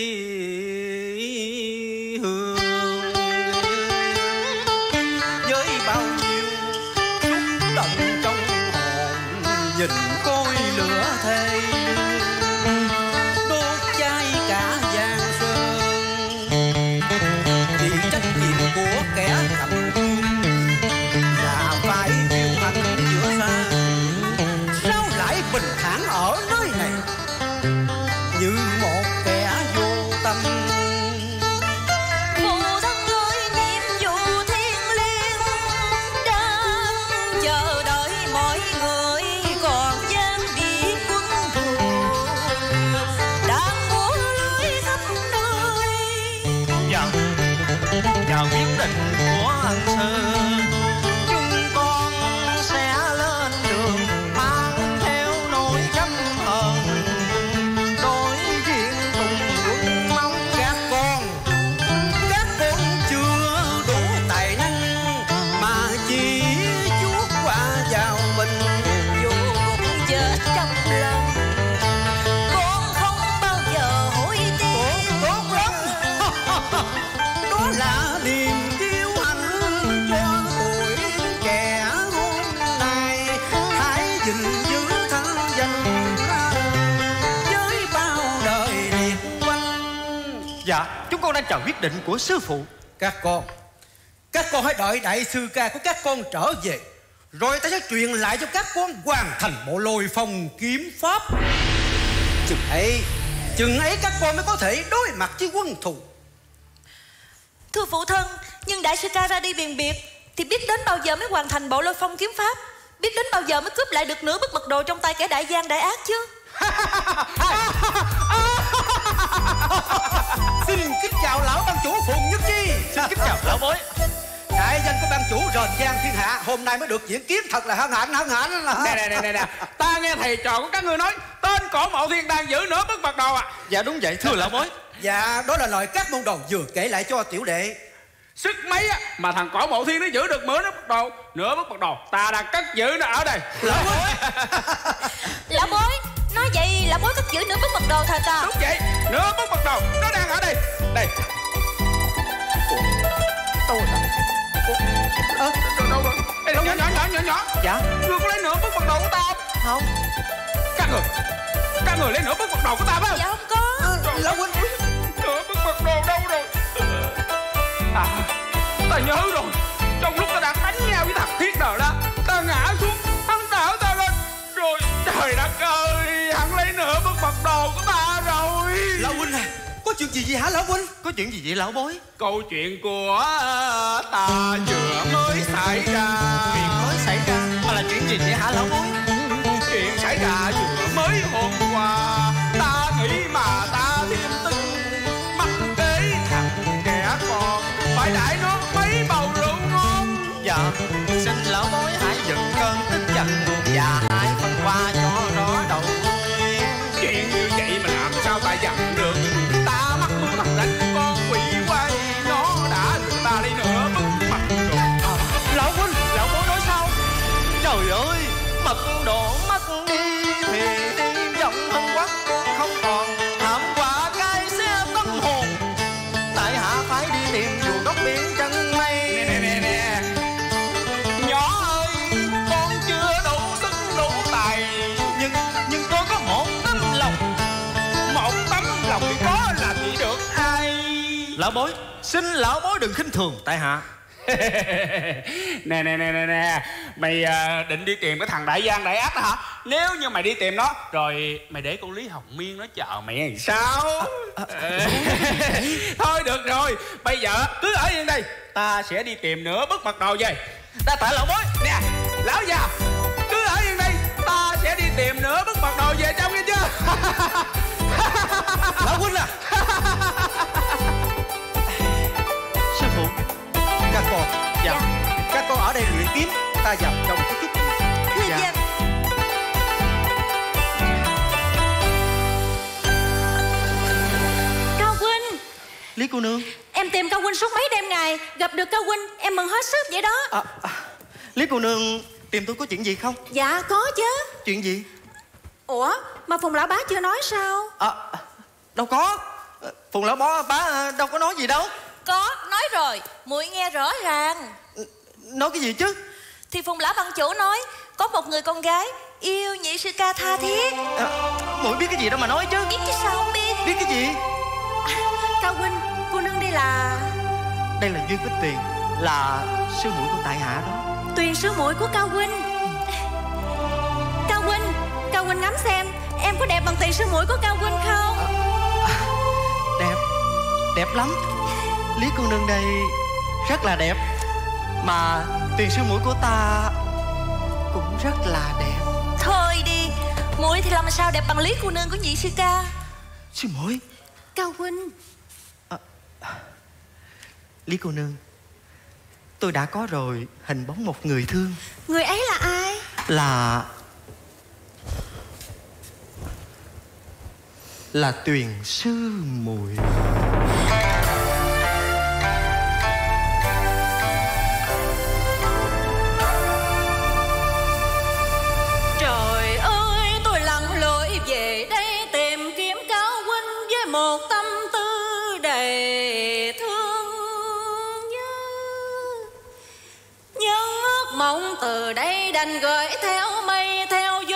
hương. Với bao nhiêu xúc động trong hồn, nhìn coi lửa thề đốt cháy cả giang sơn. Vì trách nhiệm của kẻ cầm thương là phải kiêu hãnh giữa xa, sao lại bình thản ở nơi này như một kẻ vô tâm. Phụ thân ơi, nhiệm vụ thiêng liêng đang chờ đợi mọi người còn gian bị quân thù. gìn giữ thanh danh với bao đời điệp quanh. Dạ, chúng con đang chờ quyết định của sư phụ. Các con, các con hãy đợi đại sư ca của các con trở về, rồi ta sẽ truyền lại cho các con hoàn thành bộ lôi phong kiếm pháp. Chừng ấy, chừng ấy các con mới có thể đối mặt với quân thù. Thưa phụ thân, nhưng đại sư ca ra đi biền biệt thì biết đến bao giờ mới hoàn thành bộ lôi phong kiếm pháp? Biết đến bao giờ mới cướp lại được nửa bức mật đồ trong tay kẻ đại gian đại ác chứ? Xin kính chào lão ban chủ Phùng Nhất Chi. Xin kính chào lão bối. Đại danh của ban chủ rền vang thiên hạ, hôm nay mới được diễn kiếm, thật là hân hạnh hân hạnh. Nè nè nè nè nè, ta nghe thầy trò của các ngươi nói tên cổ mộ thiên đang giữ nửa bức mật đồ à? Dạ đúng vậy thưa lão bối. Dạ, đó là lời các môn đồ vừa kể lại cho tiểu đệ. Sức mấy á mà thằng cổ mộ thiên nó giữ được nửa bức đồ, nửa bức mật đồ ta đang cất giữ nó ở đây. Lão bối. Lão bối, nói vậy lão bối cất giữ nửa bức mật đồ thật à? Đúng vậy, nửa bức mật đồ nó đang ở đây. Đây. Tôi Ơ, đâu rồi? Ê, nhỏ, nhỏ, nhỏ, nhỏ, nhỏ. Dạ. Ngươi có lấy nửa bức mật đồ của ta không? Không. Các người, các người lấy nửa bức mật đồ của ta phải không? Dạ không có. Lão huynh, nửa bức mật đồ đâu rồi? À, ta nhớ rồi. Trong lúc ta đang đánh nhau với thằng Thiết Đờ đó, ta ngã xuống, hắn đỡ ta lên. Rồi trời đất ơi, hắn lấy nửa bức mật đồ của ta rồi. lão huynh à, có chuyện gì vậy hả lão huynh? Có chuyện gì vậy lão bối? Câu chuyện của ta vừa mới xảy ra. Chuyện mới xảy ra mà là chuyện gì vậy hả lão bối? Chuyện xảy ra vừa mới hôm qua. Ta nghĩ mà ta thêm tin, mắc kế thằng kẻ con phải đãi nó mấy bầu rượu ngon. Dạ, xin lão bối hãy dựng cơn tức giận và hãy phân qua cho rõ đầu đuôi. Chuyện như vậy mà làm sao ta dặn được? Ta mắc mưu thằng đánh con quỷ quay, nó đã được ta lấy nửa bức mật đồ. À, lão huynh, lão bối nói sao? Trời ơi, mật độ mất đi thì tim giọng hân quắc không còn, thảm quả cái xe tâm hồn. Tại hạ phải đi tìm dù góc biển chân mây. Nè nè nè nè, nhỏ ơi, con chưa đủ sức đủ tài, Nhưng nhưng tôi có một tấm lòng. một tấm lòng thì có làm gì được ai. Lão bối, xin lão bối đừng khinh thường tại hạ. Nè nè nè nè nè, mày à, định đi tìm cái thằng đại gian đại ác đó hả? Nếu như mày đi tìm nó rồi mày để con Lý Hồng Miên nó chờ mày thì sao? Thôi được rồi, bây giờ cứ ở yên đây, ta sẽ đi tìm nửa bức mật đồ về. Ta tại lão bối nè, lão già cứ ở yên đây, ta sẽ đi tìm nửa bức mật đồ về trong nghe chưa? lão huynh à. Sư phụ. Các con, Dạ. các con ở đây luyện kiếm, ta vào trong cái chút. Thưa Dạ. dân. Cao huynh, Lý cô nương. em tìm Cao huynh suốt mấy đêm ngày, gặp được Cao huynh em mừng hết sức vậy đó. À, à, Lý cô nương tìm tôi có chuyện gì không? Dạ có chứ. Chuyện gì? Ủa mà Phùng lão bá chưa nói sao? À, đâu có. Phùng lão bó bá đâu có nói gì đâu. Có, nói rồi, muội nghe rõ ràng. Nói cái gì chứ? Thì Phùng lão bằng chủ nói có một người con gái yêu nhị sư ca tha thiết. À, muội biết cái gì đâu mà nói chứ. Biết chứ sao không biết. Biết cái gì? À, Cao huynh, cô nương đây là... Đây là Duyên Bích Tuyền, là sư muội của tại hạ đó. Tuyền sư muội của Cao huynh. Cao huynh, Cao huynh ngắm xem em có đẹp bằng Tuyền sư muội của Cao huynh không? À, đẹp, đẹp lắm. Lý cô nương đây rất là đẹp, mà Tuyền sư muội của ta cũng rất là đẹp. Thôi đi, muội thì làm sao đẹp bằng Lý cô nương của nhị sư ca. Sư muội. Cao huynh. À, Lý cô nương, tôi đã có rồi hình bóng một người thương. Người ấy là ai? Là Là Tuyền sư muội. Trời ơi, tôi lặn lội về đây tìm kiếm Cao huynh với một tâm tư đầy thương nhớ. Nhưng ước mong từ đây đành gửi theo mây theo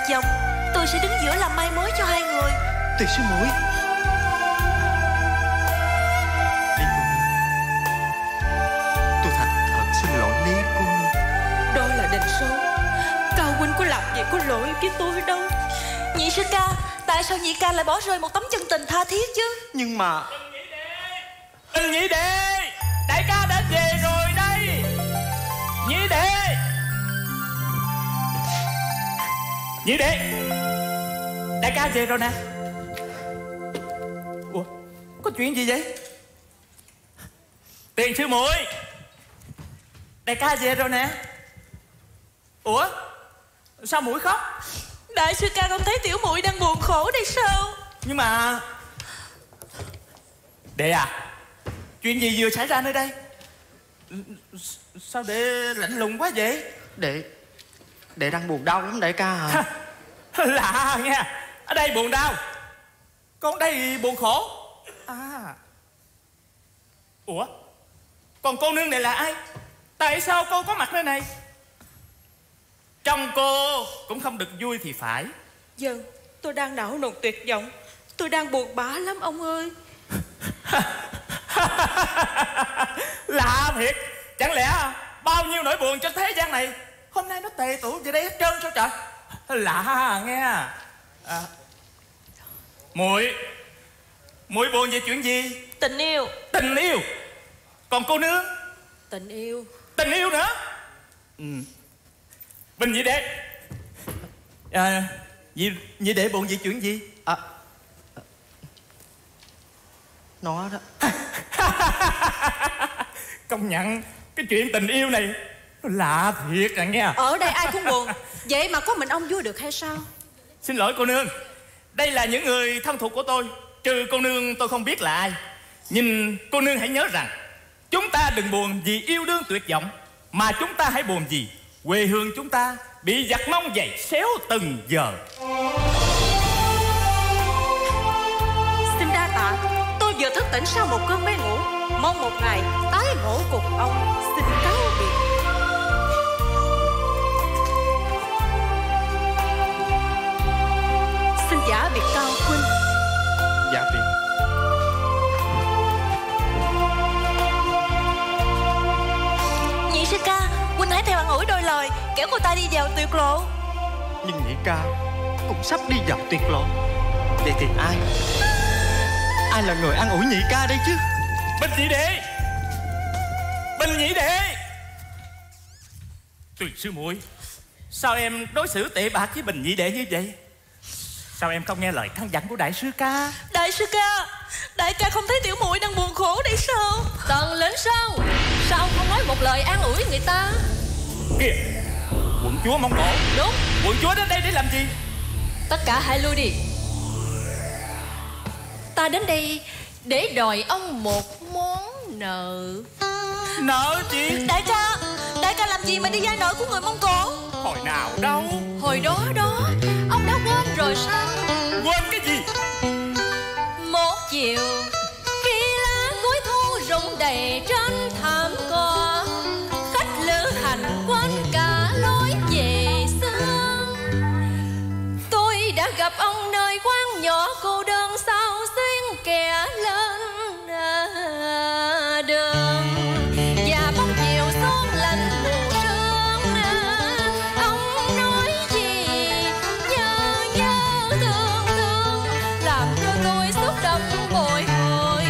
vọng, tôi sẽ đứng giữa làm mai mối cho hai người. Tuyệt sư muội. Lý cô nương, tôi thật thật xin lỗi Lý cô nương. Đó là định số. Cao huynh có làm gì có lỗi với tôi đâu. Nhị sư ca, tại sao nhị ca lại bỏ rơi một tấm chân tình tha thiết chứ? Nhưng mà Ân nhị đệ, đại ca đã về rồi đây. Nhị đệ, nhị đệ, đại ca về rồi nè. Ủa, có chuyện gì vậy? Tiền sư muội, đại ca về rồi nè. Ủa, sao muội khóc? Đại sư ca không thấy tiểu muội đang buồn khổ đây sao? Nhưng mà đệ à, chuyện gì vừa xảy ra nơi đây? Sao đệ lạnh lùng quá vậy? Đệ Đệ đang buồn đau lắm đại ca hả? Lạ nghe. Ở đây buồn đau, còn đây buồn khổ à. Ủa, còn cô nương này là ai? Tại sao cô có mặt nơi này? Trong cô cũng không được vui thì phải. Vâng, tôi đang đảo nột tuyệt vọng. Tôi đang buồn bã lắm ông ơi. Lạ thiệt. Chẳng lẽ bao nhiêu nỗi buồn trên thế gian này hôm nay nó tề tụ về đây hết trơn sao trời? Lạ nghe. À, muội muội buồn về chuyện gì? Tình yêu. Tình yêu. Còn cô nương? Tình yêu. Tình yêu nữa. Ừ. Bình nhị đệ, à, nhị, nhị đệ buồn về chuyện gì? À, nó đó. Công nhận cái chuyện tình yêu này nó lạ thiệt à nghe. Ở đây ai cũng buồn, vậy mà có mình ông vui được hay sao? Xin lỗi cô nương, đây là những người thân thuộc của tôi. Trừ cô nương tôi không biết là ai. Nhưng cô nương hãy nhớ rằng chúng ta đừng buồn vì yêu đương tuyệt vọng, mà chúng ta hãy buồn vì quê hương chúng ta bị giặc Mông giày xéo từng giờ. Xin đa tạ, tôi vừa thức tỉnh sau một cơn mê ngủ. Mong một ngày tái ngộ cùng ông. Xin cáo biệt. Xin giả biệt Cao huynh. Dạ biệt. Nhị sư ca, huynh hãy theo ăn ủi đôi lời, kéo cô ta đi vào tuyệt lộ. Nhưng nhị ca cũng sắp đi vào tuyệt lộ. Vậy thì ai Ai là người ăn ủi nhị ca đây chứ? Bình nhị đệ, Bình nhị đệ. Tuyệt sư muội, sao em đối xử tệ bạc với Bình nhị đệ như vậy? Sao em không nghe lời căn dặn của đại sư ca? Đại sư ca, đại ca không thấy tiểu muội đang buồn khổ đây sao? Tần lĩnh sao? Sao ông không nói một lời an ủi người ta? Kìa, quận chúa Mông Cổ. Đúng. Quận chúa đến đây để làm gì? Tất cả hãy lui đi. Ta đến đây để đòi ông một món nợ. Nợ gì? Đại ca, đại ca làm gì mà đi vay nợ của người Mông Cổ? Hồi nào đâu? Hồi đó đó, ông đã quên rồi sao? Quên cái gì? Một chiều khi lá cuối thu rụng đầy trên thảm cỏ, khách lữ hành quên cả lối về xưa. Tôi đã gặp ông nơi quán nhỏ cô đơn sao xuyên kẻ lên đường, và bóng chiều xuống lạnh mù sương. Ông nói gì nhớ nhớ thương thương, làm cho tôi xúc động bồi hồi.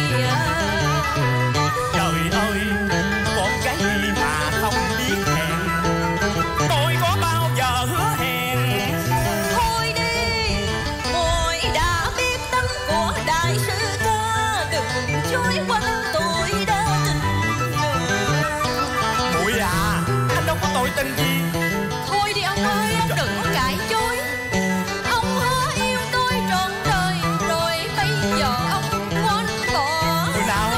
Trời ơi, con gái gì mà không biết hẹn, tôi có bao giờ hứa hẹn. Thôi đi, muội đã biết tánh của đại sư ca, đừng chối quanh tôi đã tình người. Muội à, anh đâu có tội tình gì. Thôi đi ông ơi, ông đừng có cãi chối. Ông hứa yêu tôi trọn đời, rồi bây giờ ông quên bỏ. Người nào?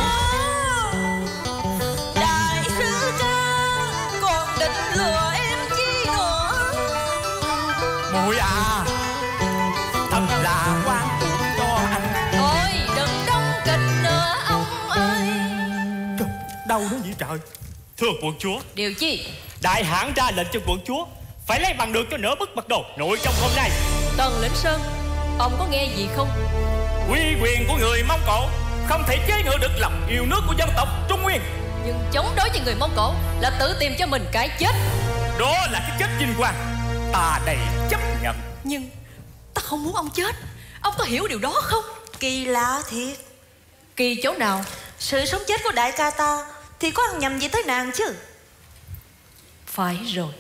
Đại sư ca còn định lừa em chi nữa? Muội à, thật là quan uổng cho anh. Thôi đừng đóng kịch nữa ông ơi. Đâu đó vậy trời? Thưa quận chúa, Điều chi? đại hãn ra lệnh cho quận chúa phải lấy bằng được cho nửa bức mật đồ nội trong hôm nay. Tần Lĩnh Sơn, ông có nghe gì không? Uy quyền của người Mông Cổ không thể chế ngự được lòng yêu nước của dân tộc Trung Nguyên. Nhưng chống đối với người Mông Cổ là tự tìm cho mình cái chết. Đó là cái chết vinh quang, ta đầy chấp nhận. Nhưng ta không muốn ông chết. Ông có hiểu điều đó không? Kỳ lạ thiệt. Kỳ chỗ nào? Sự sống chết của đại ca ta thì có ăn nhầm gì tới nàng chứ? Phải rồi,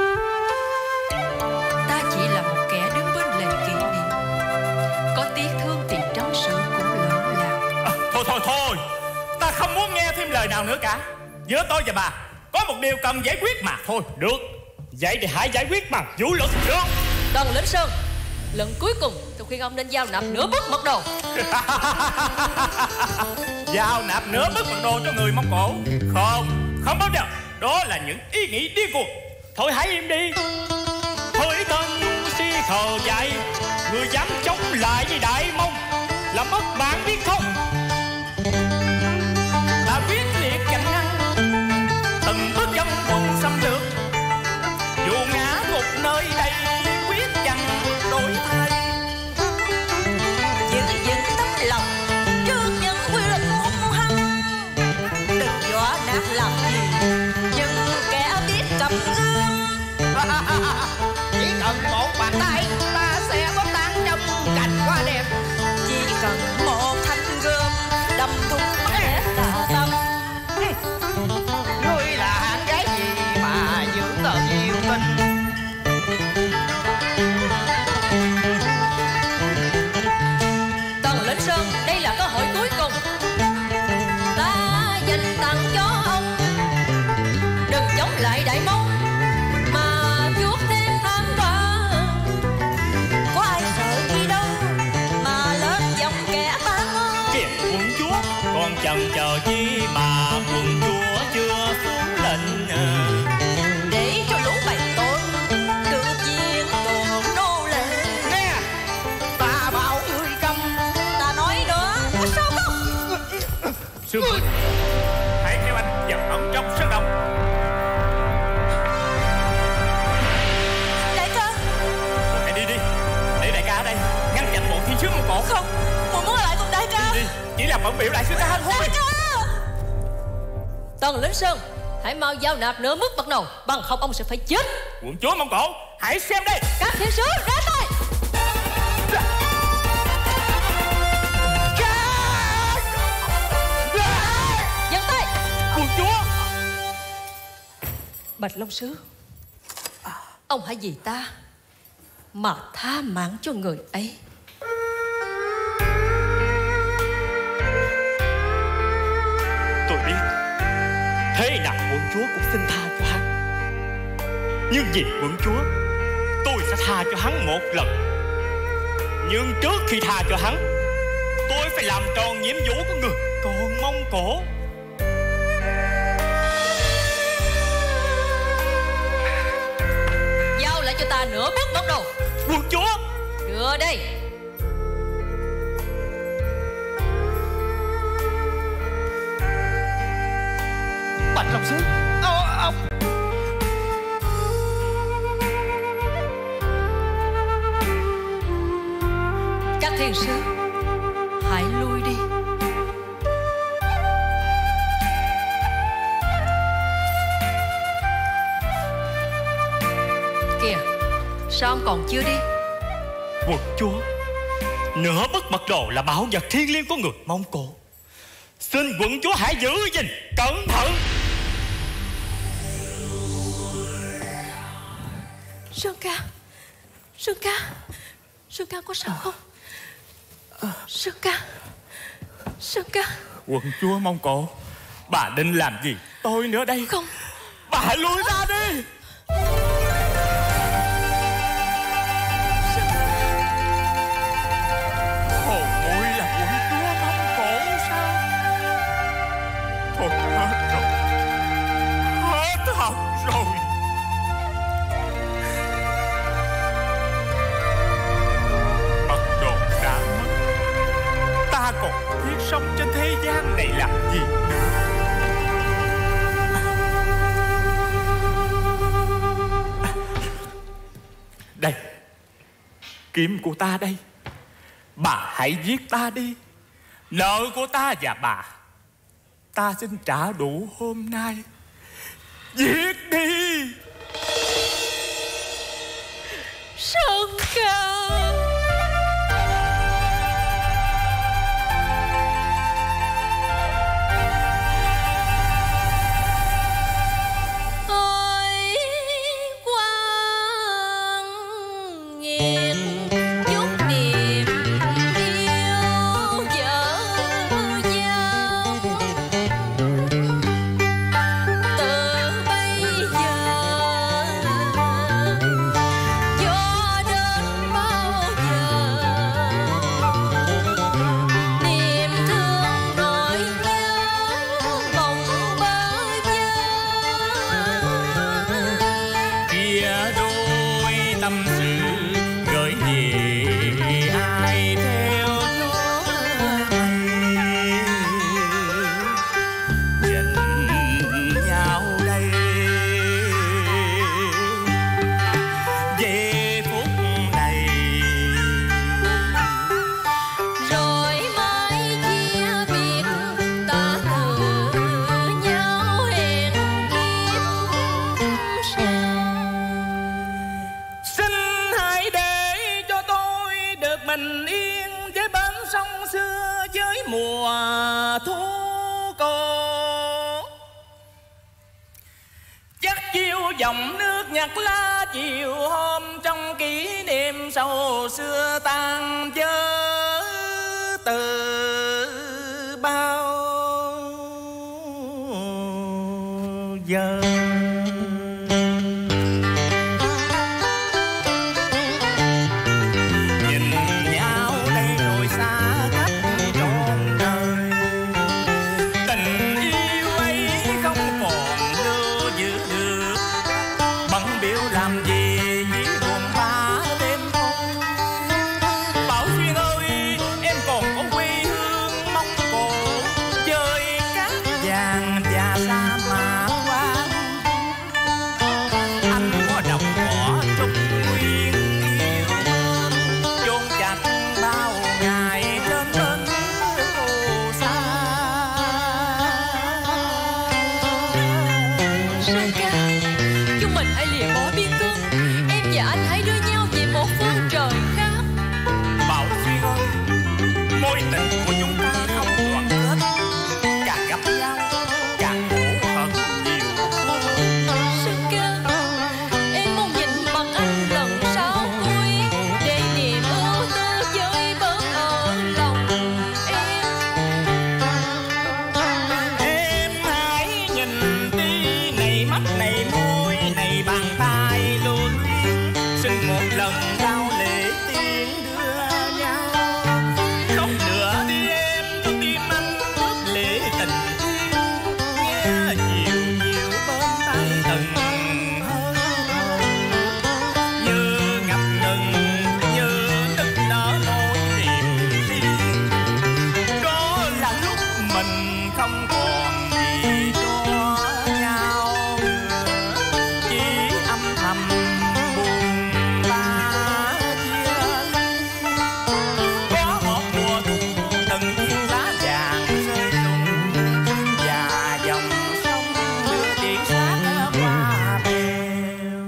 ta chỉ là một kẻ đứng bên lề kỷ niệm. Có tiếc thương thì trăm sự cũng lỡ lạc. À, thôi thôi thôi, ta không muốn nghe thêm lời nào nữa cả. Giữa tôi và bà có một điều cần giải quyết mà thôi. Được, vậy thì hãy giải quyết bằng vũ lực. Được. Tần Lĩnh Sơn, lần cuối cùng tôi khuyên ông nên giao nạp nửa bức mật đồ. Giao nạp nửa bức mật đồ cho người Mông Cổ? Không, không bao giờ. Đó là những ý nghĩ điên cuồng. Thôi hãy im đi. Hỡi thân si khờ dại, người dám chống lại với Đại Mông là mất mạng biết không? Ta quyết liệt chặn ngăn từng bước dâm quân xâm lược, dù ngã gục nơi đây quyết chẳng đổi thay. Giữ vững tấm lòng trước những quy luật hung hăng, đừng dọa nạt làm gì nhưng kẻ biết cầm gươm. Chỉ cần một bàn tay ta sẽ bóp tan trong cành hoa đẹp. Chỉ cần một thanh gươm đâm thủng kẻ tà tâm. Ngươi là hạng gái gì mà dưỡng tờ yêu tình? Tần Lĩnh Sơn, đây là cơ hội cuối cùng. Ta dành tặng cho ông. Đừng chống lại Đại Mông mà chuốc thêm tham vàng. Có ai sợ chi đâu mà lớn giọng kẻ ta ngơ. Kìa quận chúa, còn chần chờ chi mà quận chúa chưa xuống lệnh. Để cho lũ bày tội được viên tồn nô lệ. Nè, ta bảo ngươi câm. Ta nói nữa, có sao không? Sư Muội, hãy theo anh vào ẩn trong sơn động. Đại ca. Hãy đi đi, để đại ca ở đây ngăn chặn bọn thiên sứ Mông Cổ. Không, muội muốn ở lại cùng đại ca. Đi, đi, chỉ là bận biểu đại sư ca thôi. Đại ca. Tần Lĩnh Sơn, hãy mau giao nạp nửa mức bắt đầu, bằng không ông sẽ phải chết. Quận chúa Mông Cổ, hãy xem đây. Các thiên sứ ra tay. Dừng tay. Quận chúa. Bạch Long Sứ, ông hãy vì ta mà tha mạng cho người ấy. Tôi biết thế nào quận chúa cũng xin tha cho hắn, nhưng vì quận chúa tôi sẽ tha cho hắn một lần. Nhưng trước khi tha cho hắn, tôi phải làm tròn nhiệm vụ của người con Mông Cổ. Giao lại cho ta nửa bức bắt đầu. Quận chúa. Đưa đây. Bạch Long Sứ, Ô, ông. Các thiên sứ, hãy lui đi. Kìa, sao ông còn chưa đi? Quận chúa, nửa bức mật đồ là bảo vật thiêng liêng của người Mông Cổ. Xin quận chúa hãy giữ gìn cẩn thận. Sơn ca, Sơn ca, Sơn ca có sao không? Sơn ca, Sơn ca. Quận chúa Mông Cổ, bà định làm gì tôi nữa đây? Không. Bà hãy lui ra đi. Hồ muội là quận chúa Mông Cổ sao? Thôi hết rồi, hết thật rồi. Mật đồ đã mất, ta còn biết sống trên thế gian này làm gì nữa. Đây, kiếm của ta đây. Bà hãy giết ta đi. Nợ của ta và bà ta xin trả đủ hôm nay. Giết đi. Sơn ca. Dòng nước nhặt lá chiều hôm trong kỷ niệm sầu xưa tan vỡ từ bao giờ. Nhìn nhau đây rồi xa cách trọn đời. Tình yêu ấy không còn lưu giữ được. Bận biểu làm gì chỉ buồn bã đêm thôi. Bảo Xuyên ơi, em còn có quê hương mong cổ chơi cát vàng và sa mạc quang. Anh có đồng cỏ trúc nguyên yêu thơm, chôn chặt bao ngày trên bên phù sa. Sơn ca, chúng mình hãy lìa bỏ biên cương. Em và anh hãy đưa nhau về một phương trời khác. Bảo Xuyên ơi, mối tình của chúng ta không đoàn kết. Càng gặp nhau càng khổ hơn nhiều. Sơn ca, em muốn nhìn mặt anh lần sau cuối, để niềm ưu tư vơi bớt ở lòng em. Em hãy nhìn đi, này mắt này môi này bàn tay luôn luyến. Xin một lần trao lễ tiên đưa nhau. Không nữa đi em, tôi tim anh ước lễ tình duyên. Nghe nhiều nhiều bên tay từng hơi thở, như ngập ngừng như nức nở nỗi niềm riêng. Đó là lúc mình không còn gì cho nhau nữa, chỉ âm thầm buồn bã chia ly. Có một mùa thu từng chiếc lá vàng rơi rụng, và dòng sông đưa tiễn xác qua bèo.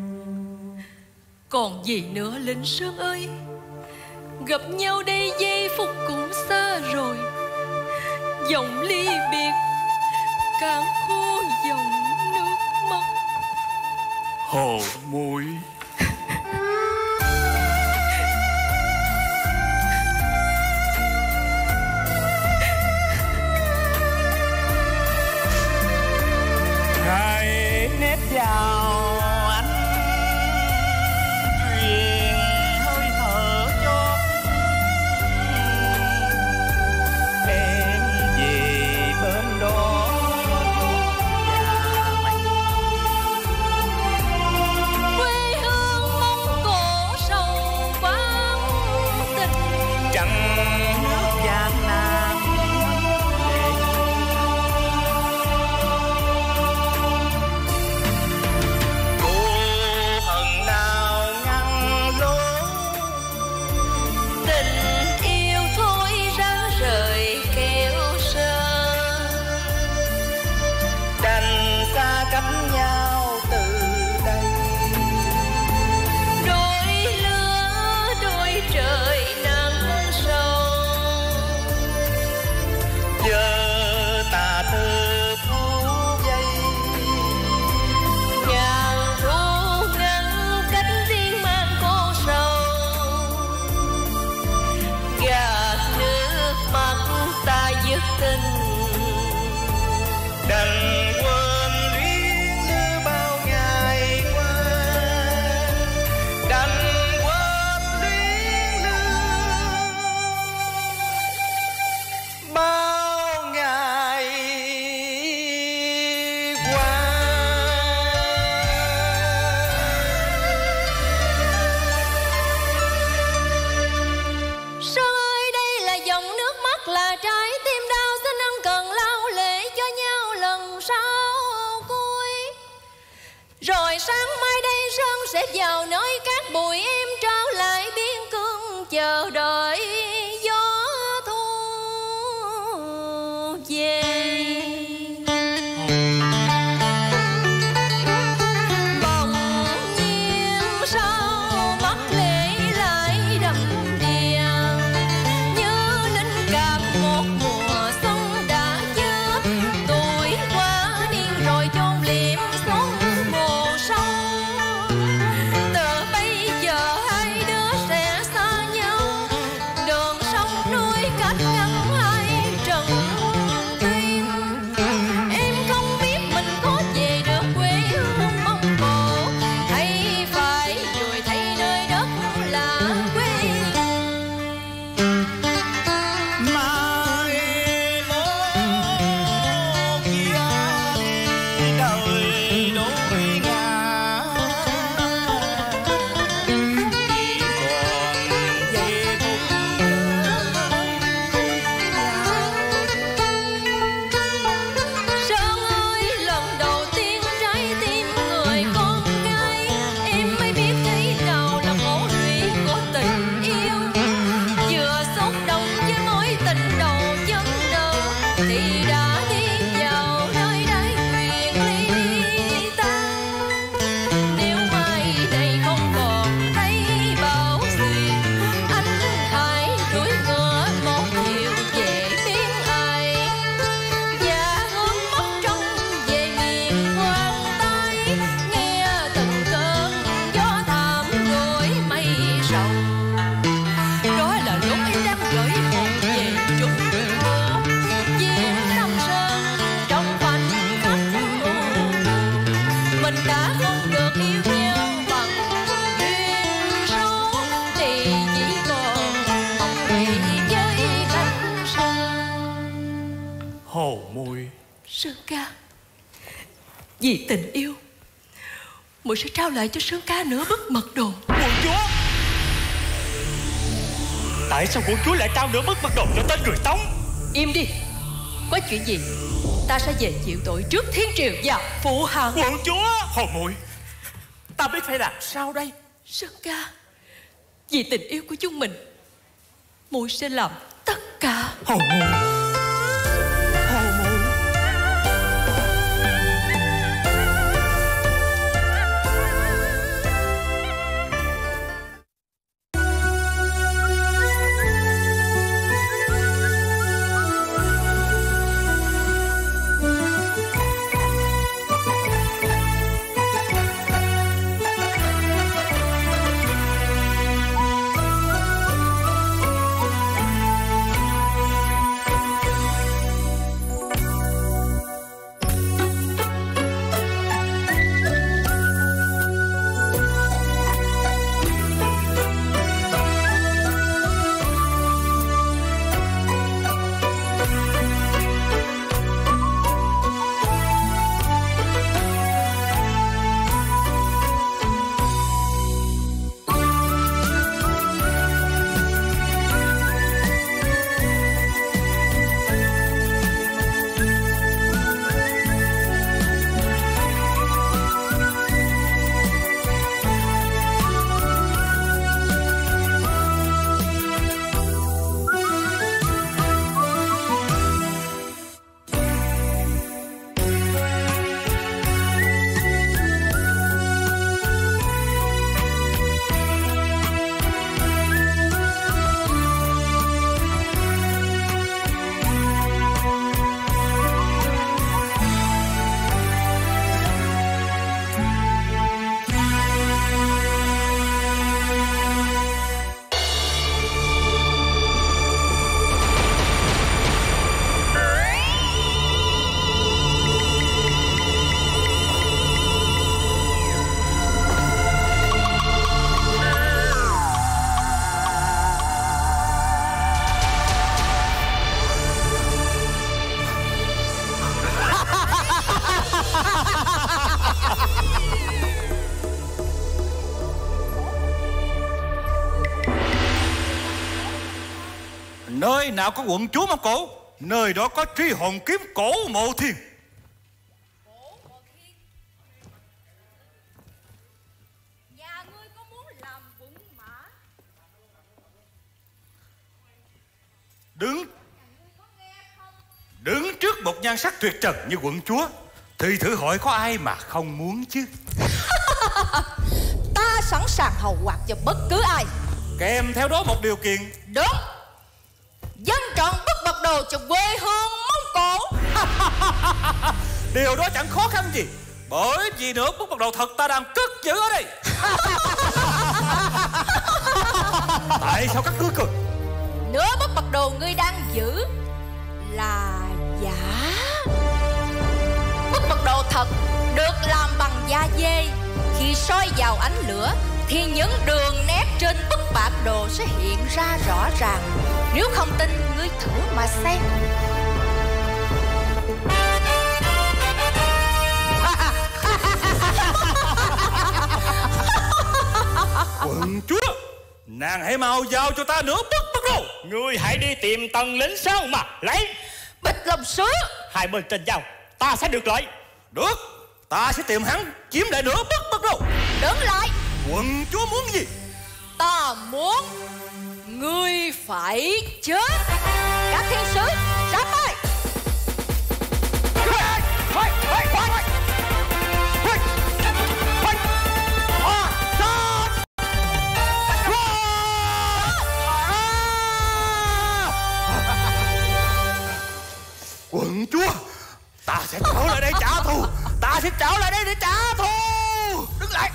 Còn gì nữa Linh Sơn ơi, gặp nhau đây giây phút cũng xa rồi. Dòng ly biệt càng khô dòng nước mắt. Hồ muội hãy nếp vào anh, truyền hơi thở cho em về bên đó nhà mây. Quê Rồi sáng mai đây Sơn sẽ vào nơi cát bụi, em trao lại biên cương chờ đợi gió thu về. Bỗng nhiên sao mắt lệ lại đầm đìa, như ninh cạn một mùa xuân đã chết. Tuổi qua niên rồi chôn liệm xuống mồ sâu. Từ bây giờ hai đứa sẽ xa nhau, đường sông núi cách ngăn hai trần tim. Em không biết mình có về được quê hương Mông Cổ, hay phải vùi thay nơi đất là quê. Mai mốt kia đi đời đổi ngả, chỉ còn về buồn Sơn ơi, lần đầu tiên trái tim người con gái, em mới biết thế nào là khổ lụy của tình yêu. Vừa xúc động với mối tình đầu chân nợ, thì đã đi vào nơi đáy thuyền ly tan. Nếu mai đây không còn thấy bao duyên, anh hãy đuổi ngựa một chiều về biên Ai, và hướng mắt trông về miền Quang Tây, nghe từng cơn gió thảm gối mây sầu. Đó là lúc em đang gửi hồn về trùng phố viên Nam Sơn. Trong khoảnh khắc u mình đã không được yêu nhau bằng duyên số, thì chỉ còn mộng mị với cánh sông. Hồ Mùi. Sơn ca, vì tình yêu, muội sẽ trao lại cho Sơn ca nửa bức mật đồn. Quận chúa, tại sao quận chúa lại trao nửa bức mật đồn cho tên người Tống? Im đi, có chuyện gì ta sẽ về chịu tội trước thiên triều và phụ hoàng. Quận chúa. Hồ Mùi, Ta biết phải làm sao đây? Sơn ca, vì tình yêu của chúng mình, muội sẽ làm tất cả. Hồ Mùi, Hồ Mùi. Nơi nào có quận chúa Mông Cổ, nơi đó có truy hồn kiếm Cổ Mộ Thiên. Đứng Đứng trước một nhan sắc tuyệt trần như quận chúa thì thử hỏi có ai mà không muốn chứ. Ta sẵn sàng hầu hoạt cho bất cứ ai. Kèm theo đó một điều kiện. Đúng. Dân trọn bức bật đồ cho quê hương Mông Cổ. Điều đó chẳng khó khăn gì, bởi vì nửa bức bật đồ thật ta đang cất giữ ở đây. Tại sao các ngươi cười? Nửa bức bật đồ ngươi đang giữ là giả. Bức bật đồ thật được làm bằng da dê. Khi soi vào ánh lửa thì những đường nét trên bức bản đồ sẽ hiện ra rõ ràng. Nếu không tin, ngươi thử mà xem. Quận chúa, nàng hãy mau giao cho ta nửa bức bật đồ. Ngươi hãy đi tìm tần lính sao mà lấy. Bịch Long Sứ, hai bên tranh nhau, ta sẽ được lợi. Được, ta sẽ tìm hắn chiếm lại nửa bức bật đồ. Đứng lại. Quận chúa muốn gì? Ta muốn ngươi phải chết. Các thiên sứ ra tay. Quận chúa, ta sẽ trở lại đây trả thù. Ta sẽ trở lại đây để trả thù. Đứng lại.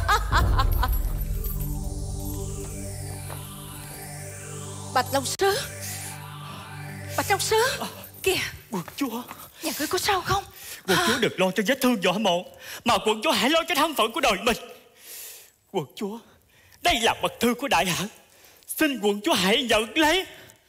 Bạch Long Sứ, Bạch Long Sứ, kìa. Quận chúa, nhà ngươi có sao không? Quận chúa đừng lo cho vết thương võ mộ, mà quận chúa hãy lo cho thân phận của đời mình. Quận chúa, đây là mật thư của đại hạ, xin quận chúa hãy nhận lấy.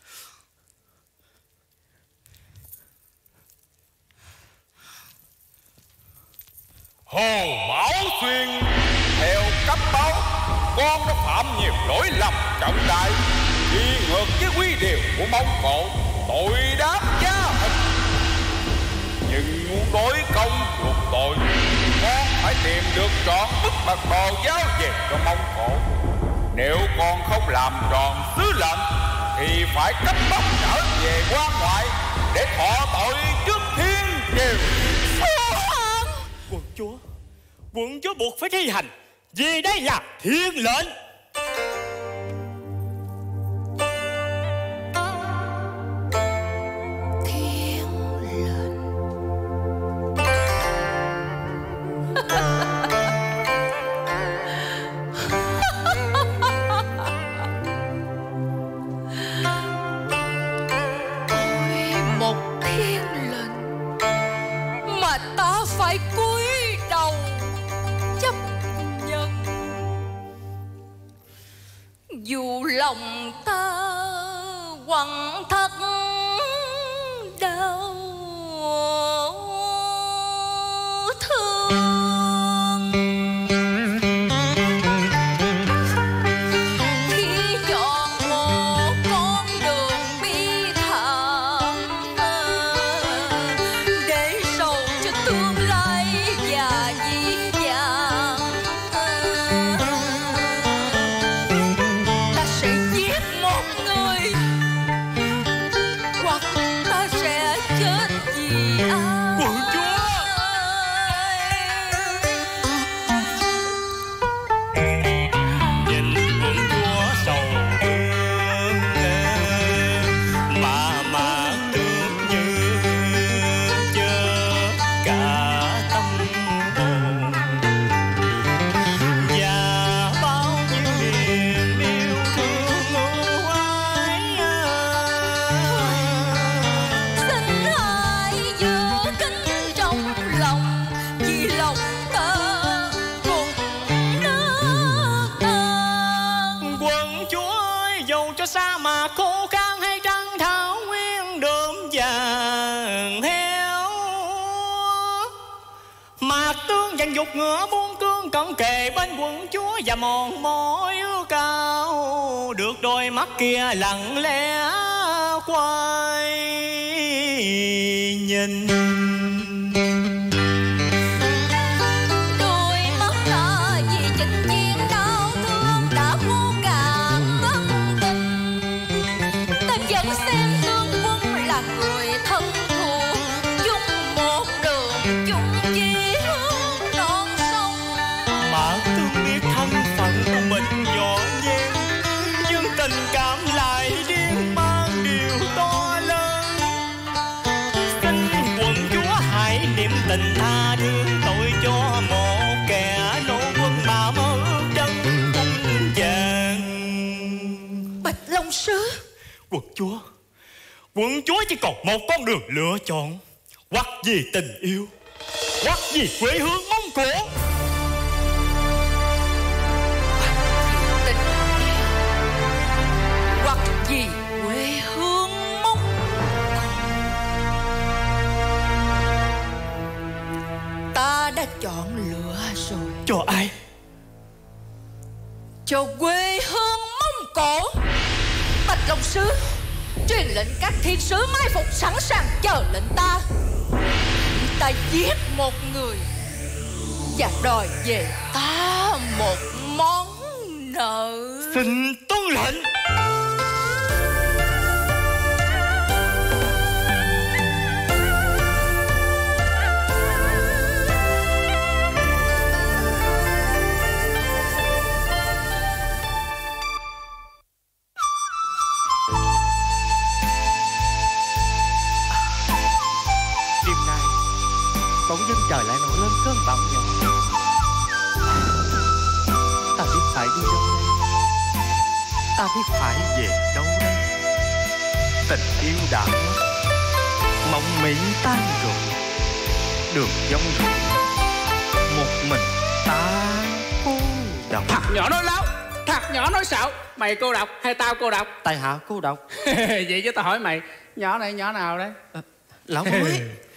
Hồ Bảo Xuyên, theo cấp báo, con đã phạm nhiều lỗi lầm trọng đại, đi ngược với quy điều của Mông Cổ, tội đáp giá hình. Nhưng muốn đối công chuộc tội, con phải tìm được trọn bức bật đồ giao về cho Mông Cổ. Nếu con không làm tròn sứ lệnh thì phải cấp tốc trở về quan ngoại để thọ tội trước thiên triều. Quận chúa, quận chúa buộc phải thi hành, vì đây là thiên lệnh. Thiên lệnh. Ôi, một thiên lệnh mà ta phải cúi đầu chấp nhận. Dù lòng ta quặn thắt đau thương, khi chọn một con đường bi thảm để sầu cho tương lai và dĩ vãng, ta sẽ giết một người hoặc ta sẽ chết vì ai. Quận chúa, nhìn quận chúa sầu thương mà mà tương như chớ cả tâm hồn, và bao nhiêu niềm yêu thương ưu ái. Xin hãy giữ kính trong lòng, vì lòng ta cùng nước ta. Quận chúa ơi, dầu cho sa mạc khô khan hay trăng thảo nguyên đượm vàng heo, mà tương dành dục ngựa buông cương cận kề bên quận chúa, và mòn mỏi ước cao được đôi mắt kia lặng lẽ quay nhìn. Đôi mắt ta vì chinh chiến đau thương đã khô cạn ân tình, ta vẫn xem thương Quận chúa, quận chúa chỉ còn một con đường lựa chọn, hoặc vì tình yêu, hoặc vì quê hương Mông Cổ. Tình yêu, hoặc vì quê hương Mông Cổ. Ta đã chọn lựa rồi. Cho ai? Cho quê hương Mông Cổ. Bạch Long Sứ truyền lệnh các thiên sứ mai phục sẵn sàng chờ lệnh ta. Ta giết một người và đòi về ta một món nợ. Xin tuân lệnh. Bỗng dưng trời lại nổi lên cơn bão nhỏ. Ta biết phải đi đâu đây? Ta biết phải về đâu đây? Tình yêu đã mất, mộng mị tan rồi, đường vông rồi, một mình ta cô độc. Thằng nhỏ nói láo, thằng nhỏ nói xạo. Mày cô độc hay tao cô độc? Tại hạ cô độc. Vậy chứ tao hỏi mày, nhỏ này nhỏ nào đấy? À, lão bối.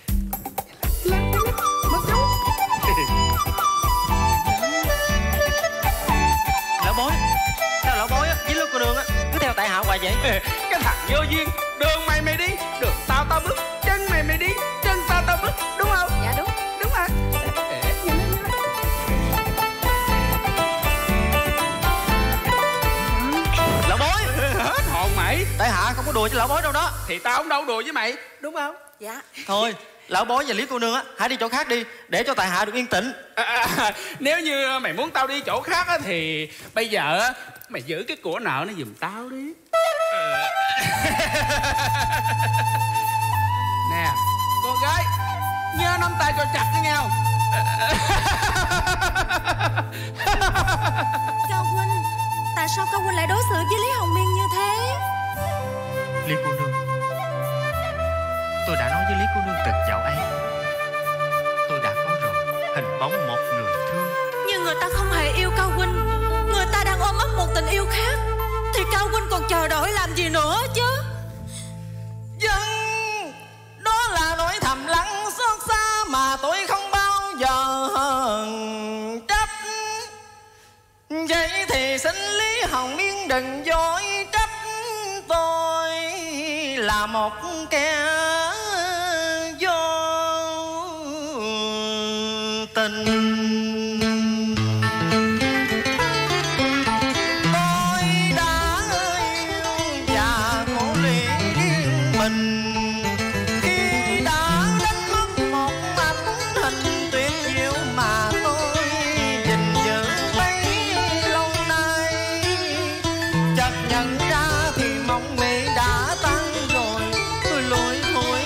Lão bối, sao lão bối á, với lúc cô đường á, cứ theo tại hạ hoài vậy? Cái thằng vô duyên, đường mày mày đi, đường tao tao bước, chân mày mày đi, chân tao tao bước, đúng không? Dạ đúng. Đúng rồi. Lão bối, hết hồn mày. tại hạ không có đùa với lão bối đâu đó. Thì tao không đâu đùa với mày, đúng không? Dạ. Thôi, lão bối và Lý cô nương á, hãy đi chỗ khác đi, để cho tại hạ được yên tĩnh. À, à, nếu như mày muốn tao đi chỗ khác á, thì bây giờ á, mày giữ cái của nợ nó giùm tao đi. Nè, cô gái, nhớ nắm tay cho chặt với nhau. Cao huynh, tại sao Cao huynh lại đối xử với Lý Hồng Miên như thế? Lý cô nương, tôi đã nói với Lý cô nương từ dạo ấy, tôi đã có rồi hình bóng một người thương. Nhưng người ta không hề yêu Cao huynh, người ta đang ôm ấp một tình yêu khác, thì Cao huynh còn chờ đợi làm gì nữa chứ? Dân, đó là nỗi thầm lặng xót xa mà tôi không bao giờ trách. Vậy thì xin Lý Hồng Miên đừng dối trách tôi là một kẻ vô tình. Tôi đã yêu và khổ luyện riêng mình khi đã đánh mất một ánh hình tuyệt diệu mà tôi gìn giữ bấy lâu nay. Chợt nhận ra thì mong mị đã tan rồi, tôi lủi thủi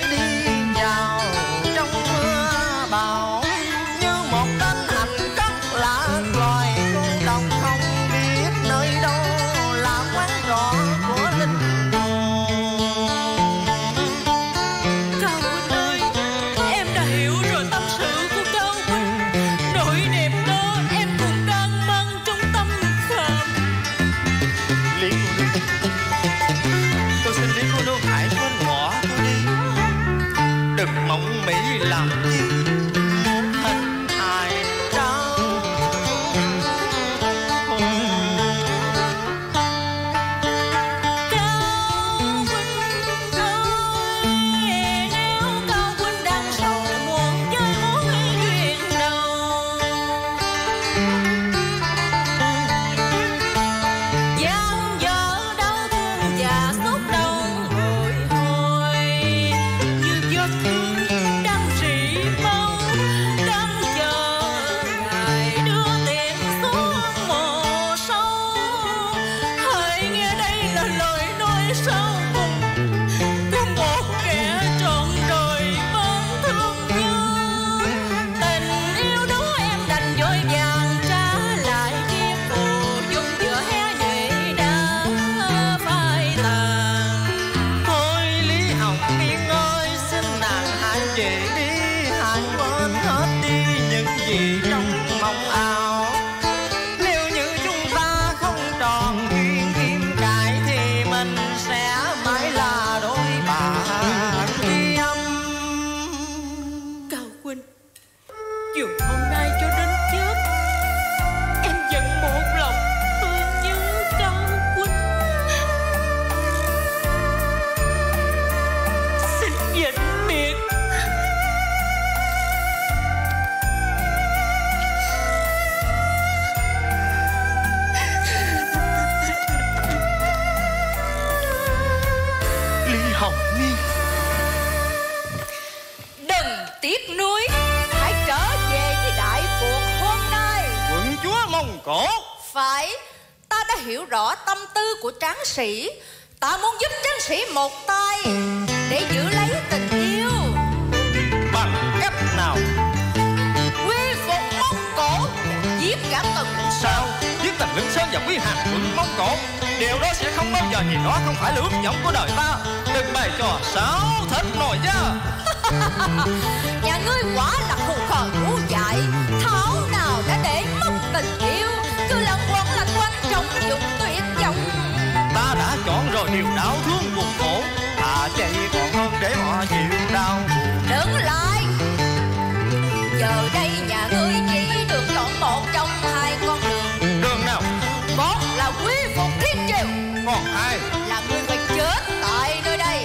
Cổ. Phải, ta đã hiểu rõ tâm tư của tráng sĩ. Ta muốn giúp tráng sĩ một tay để giữ lấy tình yêu. Bằng cách nào? Quy phục Mông Cổ, giết gã Tần Lĩnh Sơn. Sao? Giết Tần Lĩnh Sơn và Quy Hàn quân Mông Cổ, điều đó sẽ không bao giờ, vì đó không phải là ước vọng của đời ta. Đừng bày trò xáo thịt nồi da. Nhà ngươi quả là khùng khờ ngu dại. Thảo nào đã để mất tình yêu, cứ lẩn quẩn lẩn quanh trong vùng tuyệt vọng. Ta đã chọn rồi điều đau thương buồn khổ, thà chạy còn hơn để họ chịu đau buồn. Đứng lại. Giờ đây nhà ngươi chỉ được chọn một trong hai con đường. Đường nào? Một là quy phục Thiên Triều, còn hai là ngươi phải chết tại nơi đây.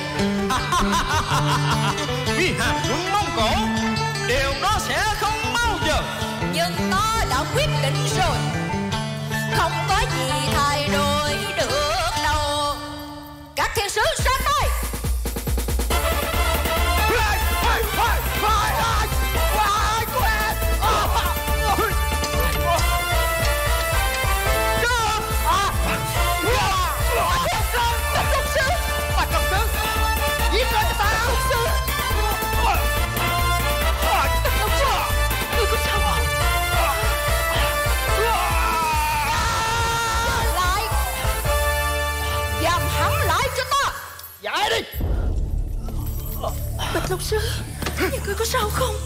Quy Hàn quân Mông Cổ, điều đó sẽ không bao giờ. Nhưng ta đã quyết định rồi, không có gì thay đổi được đâu. Các thiên sứ ra tay. Bạch Long Sư, nhà ngươi có sao không?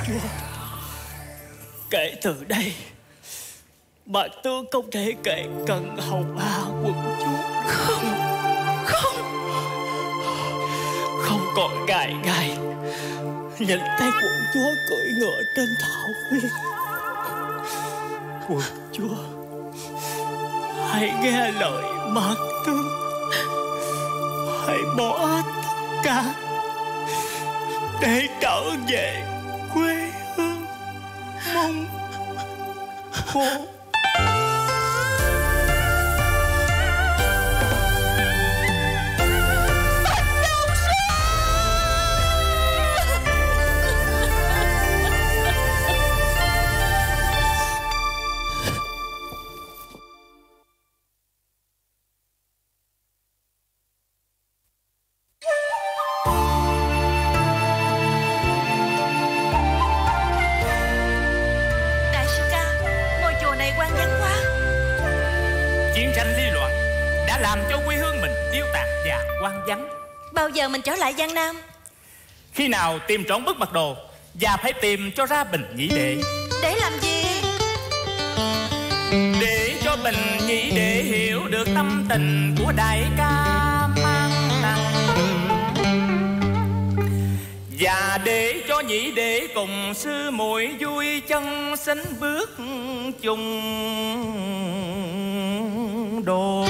Kể từ đây, bà tướng không thể kể cận hầu hạ quận chúa. Không, không, không còn ngày ngày nhìn thấy quận chúa cưỡi ngựa trên thảo nguyên. Quận chúa, hãy nghe lời mặt tướng, hãy bỏ tất cả để trở về quê hương Mông Cổ. Bao giờ mình trở lại Giang Nam? Khi nào tìm trọn bức mặt đồ, và phải tìm cho ra Bình Nhĩ Đệ. Để làm gì? Để cho Bình Nhĩ Đệ hiểu được tâm tình của đại ca mang nặng, và để cho Nhĩ Đệ cùng sư muội vui chân sánh bước chung đôi.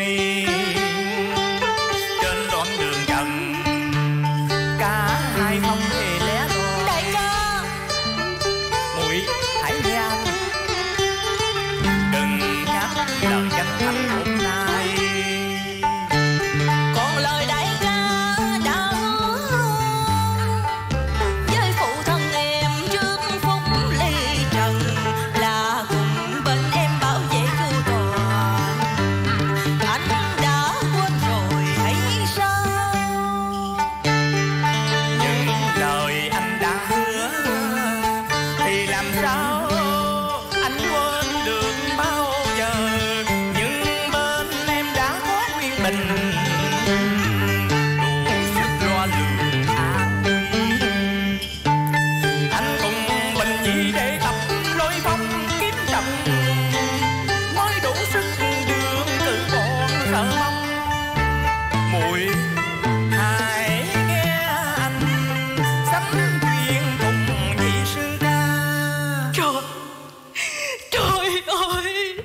Không hề lẽ đôi. Đại ca, muội hãy nghe anh, đừng nhắc lời danh thánh hôm nay. còn lời đại ca đã hứa với phụ thân em trước phút ly trần, là cùng bên em bảo vệ chu toàn. Anh đã quên rồi hay sao? Lời anh đã hứa thì làm sao anh quên được bao giờ. Nhưng bên em đã có Nguyên Bình, đủ sức lo lường an nguy. Anh cùng Bình Nhĩ Đệ tập lôi phong kiếm trận, mới đủ sức đường cự còn sợ mong. Muội hãy nghe anh sánh duyên cùng vị sư ca. Trời, trời ơi!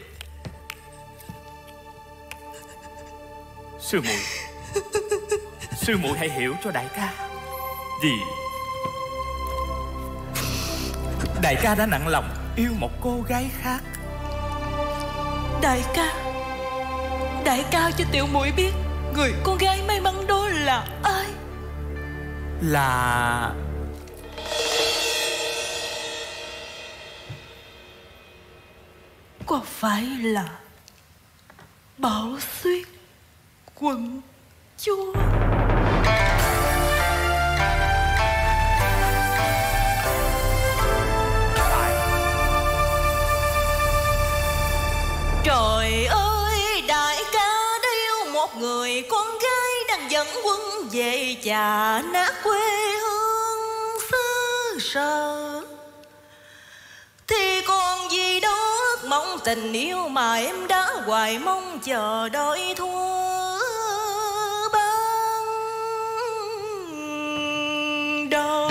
Sư muội, sư muội hãy hiểu cho đại ca. Vì đại ca đã nặng lòng yêu một cô gái khác. Đại ca, đại ca cho tiểu muội biết người con gái may mắn đó là ai? Là có phải là Bảo Xuyên quận chúa? Trời ơi, đại ca đã yêu một người con gái đang dẫn quân về chà nát quê hương xứ sở. Thì còn gì đó ước mong tình yêu mà em đã hoài mong chờ đợi thua ban đầu.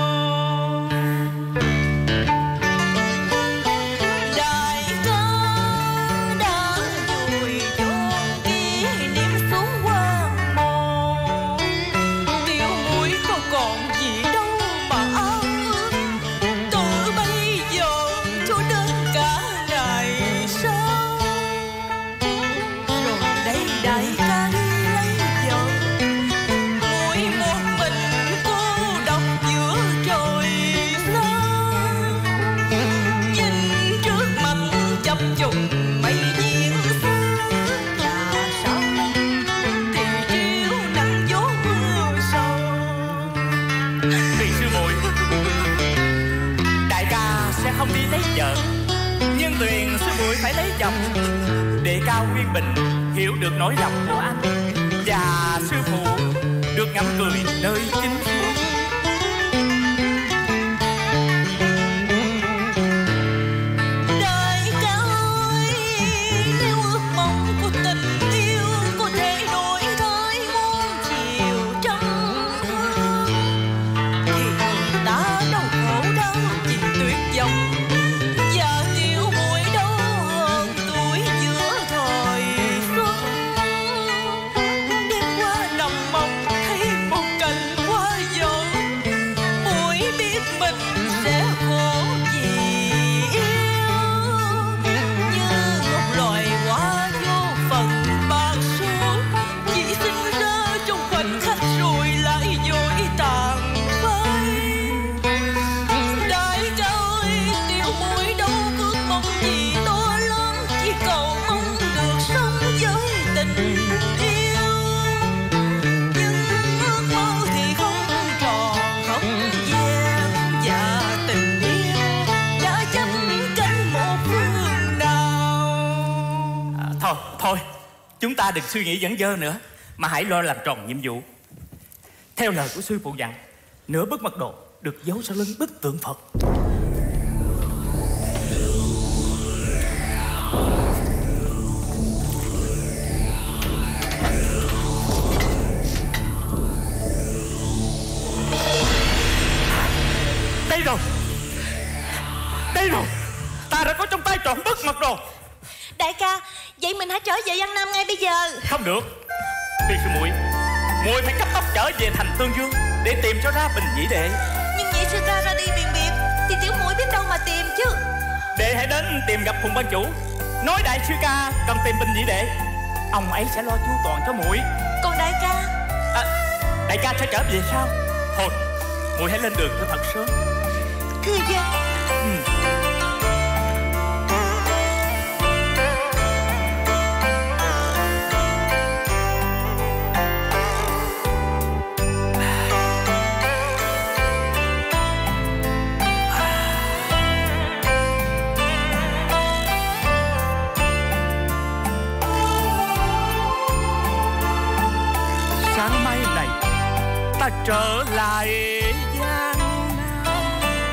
Đại ca đã vùi chôn kỷ niệm xuống quang mộ. Tiểu muội có còn gì đâu mà ao ước. Từ bây giờ cho đến cả ngày sau. Rồi đây đại ca đi lấy vợ, muội một mình cô độc giữa trời xa. Nhìn trước mặt chập trùng mây diễn xa. Là sao thì chiều nắng gió mưa sầu. Tuyền sư muội, đại ca sẽ không đi lấy vợ, nhưng Tuyền sư muội phải lấy chồng để Cao Nguyên Bình hiểu được nỗi lòng của anh và sư phụ được ngắm cười nơi chính suối. Đại ca ơi, nếu ước mong của tình yêu có thể đổi thay muôn chiều trăng hương, thì người ta đâu khổ đau chỉ tuyệt vọng. Và tiểu muội đâu hơn tuổi giữa thời xuân. Đêm qua nằm mộng thấy một cảnh hoa dở, muội biết mình sẽ khổ vì yêu. Như một loài hoa vô phận bạc số, chỉ sinh ra trong khoảnh khắc rồi lại vội tàn phai. Đại ca ơi, tiểu muội đâu ước mong gì to lớn, chỉ cầu mong được sống với tình yêu. Nhưng ước mơ thì không tròn không vẹn, và tình yêu đã chấp cánh một phương nào. À, thôi, thôi, chúng ta đừng suy nghĩ dẫn dơ nữa, mà hãy lo làm tròn nhiệm vụ. Theo lời của sư phụ dặn, nửa bức mật đồ được giấu sau lưng bức tượng Phật. Đây rồi, đây rồi, ta đã có trong tay trọn bức mật đồ. Đại ca, vậy mình hãy trở về Giang Nam ngay bây giờ. Không được, Tuyền sư muội, muội phải cấp tốc trở về thành Tương Dương để tìm cho ra Bình Vĩ Đệ. Nhưng nhị sư ca ra đi biền biệt thì tiểu muội biết đâu mà tìm chứ. Đệ hãy đến tìm gặp Phùng ban chủ, nói đại sư ca cần tìm Bình Vĩ Đệ, ông ấy sẽ lo chu toàn cho muội. Còn đại ca? À, đại ca sẽ trở về sao? Thôi, muội hãy lên đường cho thật sớm. Thưa dân. Ừ. Sáng mai này ta trở lại Giang Nam,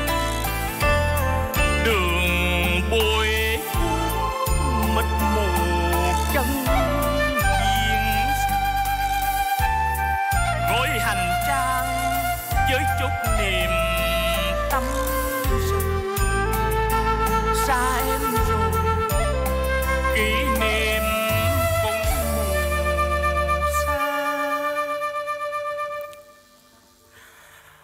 đường bụi mịt mù chân viên, gọi hành trang với chút niềm tâm sự. Xa em rồi kỷ niệm cũng mù xa.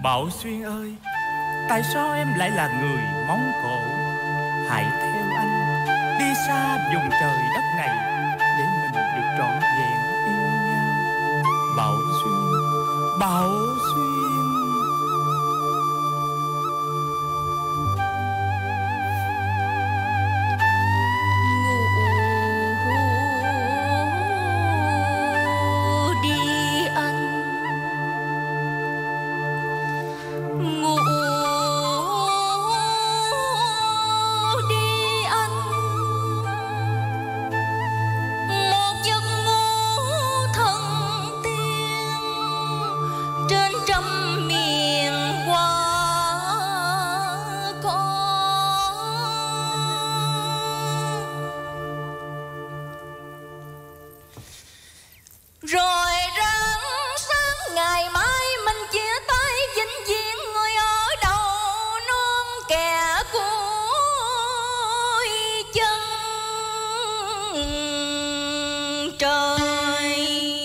Bảo Xuyên ơi, tại sao em lại là người Mông Cổ? Hãy theo anh đi xa vùng trời đất này để mình được trọn vẹn yêu nhau. Bảo Xuyên, Bảo Xuyên. Rồi rạng sáng ngày mai mình chia tay vĩnh viễn, người ở đâu non kẻ cuối chân trời.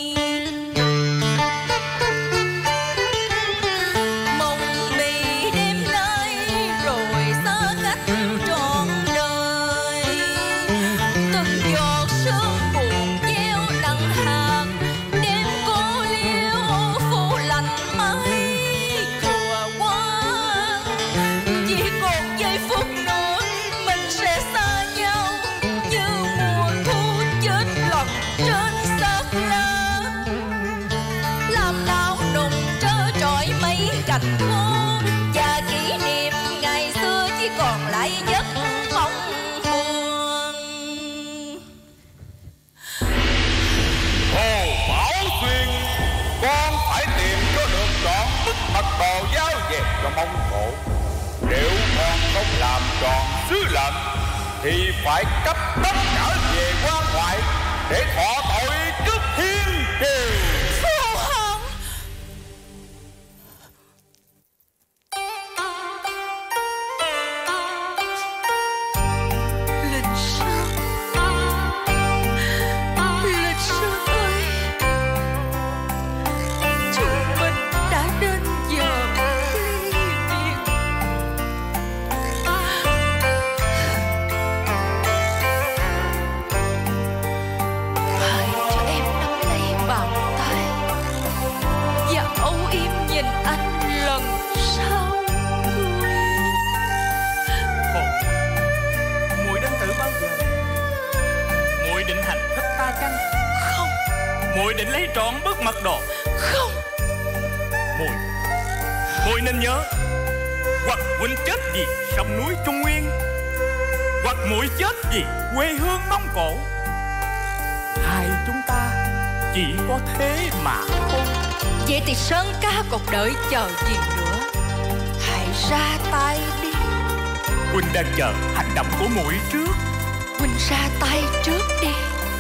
Mộng mị đêm nay rồi xa cách trọn đời, từng giọt sương buồn gieo nặng hạt. Cành khô và kỷ niệm ngày xưa chỉ còn lại giấc mộng buồn. Hồ Bảo Xuyên, con phải tìm cho được trọn bức mật đồ giao về cho Mông Cổ. Nếu con không làm tròn sứ lệnh thì phải cấp tốc trở về quan ngoại để thọ tội trước thiên triều. Muội định lấy trọn bức mật đồ? Không. Muội, muội nên nhớ, hoặc huynh chết vì sông núi Trung Nguyên, hoặc muội chết vì quê hương Mông Cổ. Hai chúng ta chỉ có thế mà thôi. Vậy thì Sơn Ca còn đợi chờ gì nữa? Hãy ra tay đi. Huynh đang chờ hành động của muội trước. Huynh ra tay trước đi.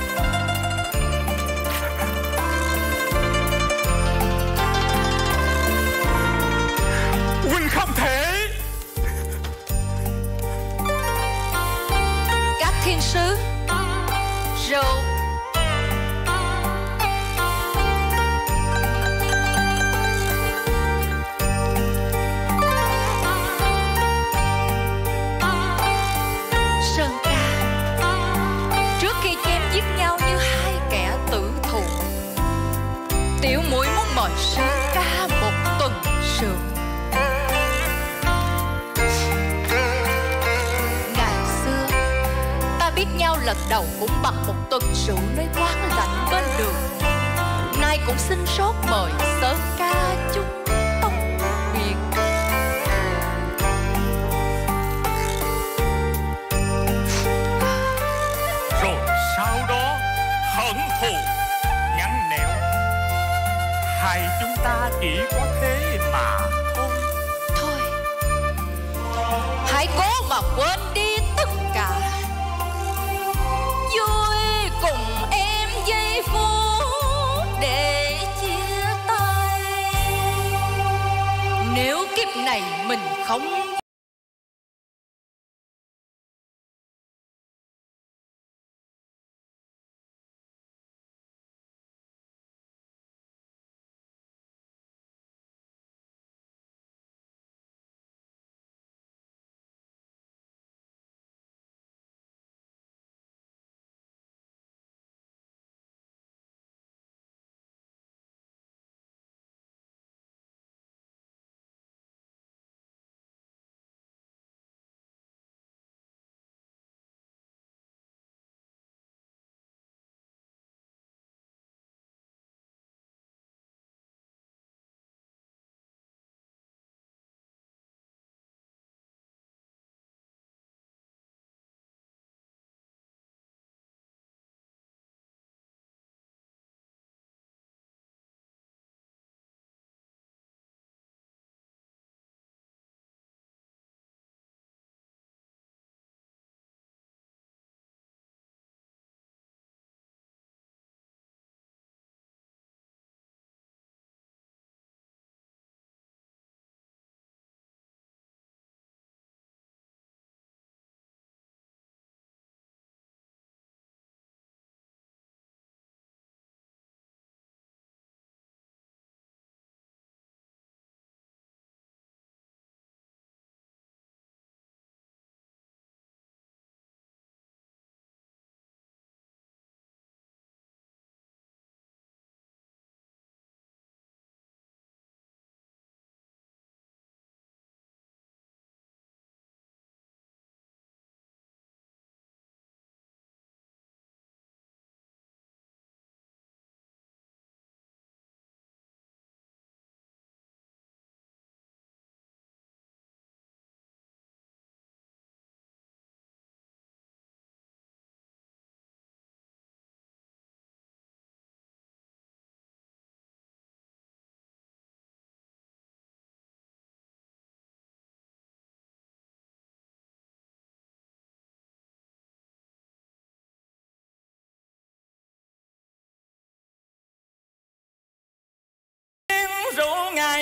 Huynh không thể. Các thiên sứ, rượu. Sơn Ca, trước khi chém giết nhau như hai kẻ tử thù, tiểu muội muốn mời Sơn Ca một tuần rượu. Biết nhau lần đầu cũng bằng một tuần rượu nơi quán lạnh bên đường. Nay cũng xin sốt mời Sơn Ca chung tông biệt. Rồi sau đó hận thù nhăn nẻo. Hai chúng ta chỉ có thế mà thôi. Thôi, hãy cố mà quên đi tất cả. Vui cùng em giây phút để chia tay. Nếu kiếp này mình không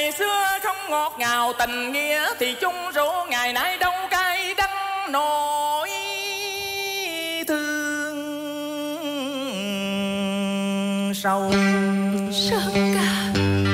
ngày xưa không ngọt ngào tình nghĩa thì chung rượu ngày nay đâu cay đắng nỗi thương sâu. Sơn ca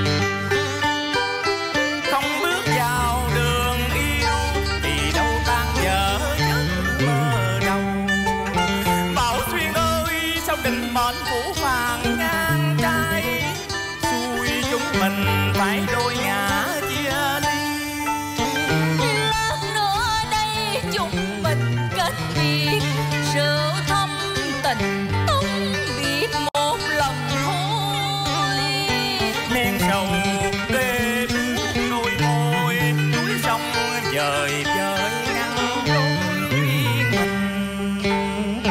không bước vào đường yêu thì đâu tan vỡ giấc mơ đâu. Bảo Xuyên ơi sao định mệnh phủ phàng ngang trái, xui chúng mình phải đôi ngã chia ly. lát nữa đây chúng mình kết biệt, sự thâm tình tống biệt một lần thôi. Men sầu đêm đôi môi núi sông dời dời ngăn đôi duyên mình.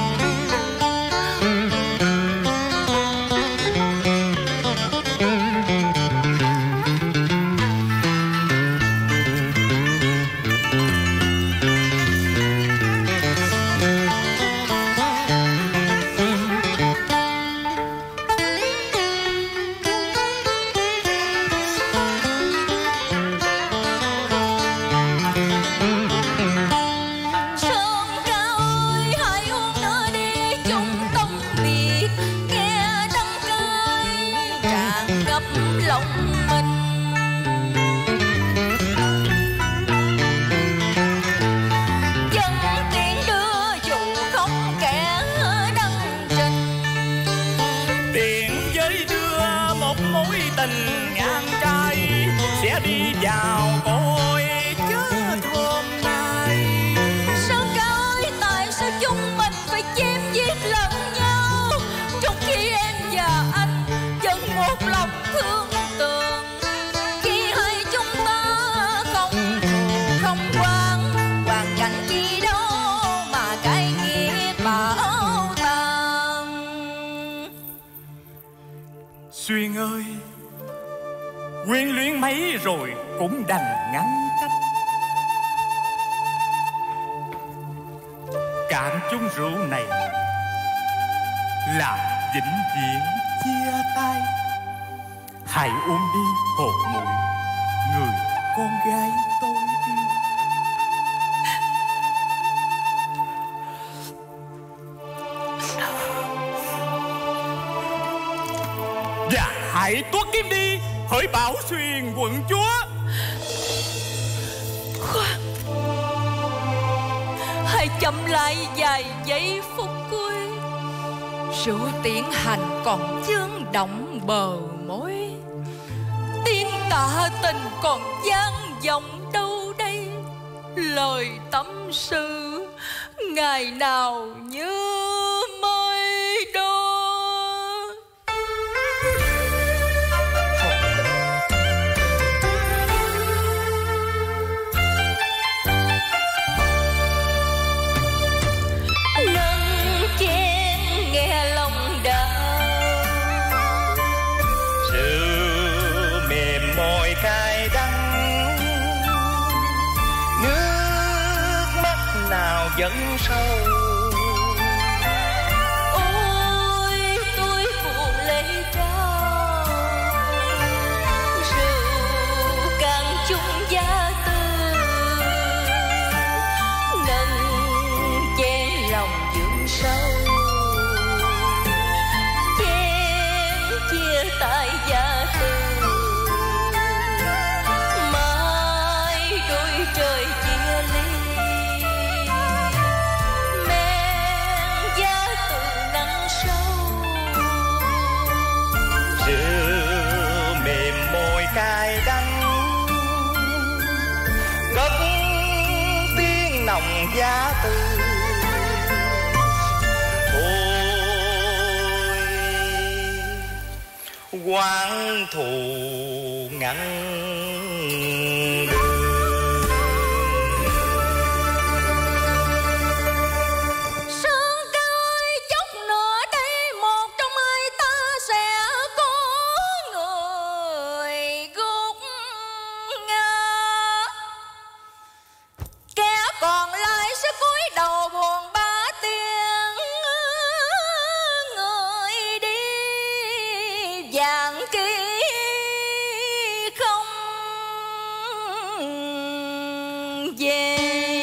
Sơn ca ơi hãy hôn nữa đi chung tâm biệt, nghe đắng cay tràn ngập lòng mình. Dân tiễn đưa dù không kẻ đăng trình, Tiện với đưa một mối tình ngang trai sẽ đi vào cõi chết hôm nay. Sơn ca ơi tại sao chúng mình phải chém giết lẫn nhau, trong khi em và anh vẫn một lòng thương tường. Khi hai chúng ta không thù không quan, hoàn cảnh chi đâu mà cái nghĩa bảo tàng. Xuyên ơi, quyến luyến mấy rồi cũng đành ngăn cách. Cạn chung rượu này là vĩnh viễn chia tay. Hãy uống đi hồn muội người con gái tôi yêu. Và hãy tuốt kiếm đi hỡi Bảo Xuyên quận chúa. Khoan, hãy chậm lại vài giây phút cuối. Rượu tiễn hành còn vương động bờ môi, tiếng tạ tình còn vang vọng đâu đây. Lời tâm sự ngày nào như mây đo. Nâng chén nghe lòng đau, Sự mềm môi cay đắng, nước mắt nào vẫn sâu. ôi tôi buồn lấy trao, rượu càng chung giá tư. Nâng chén lòng dưỡng sâu, chén chia tay giá tư. Mai đôi trời chia ly, men giá từ nắng sâu. Rượu mềm môi cay đắng, cất tiếng nồng giá tư. Thôi oán thù ngăn đường. Sơn ca ơi chốc nữa đây một trong hai ta sẽ có người gục ngã, kẻ còn lại sẽ cúi đầu buồn bã tiếng người đi vàng ký không về.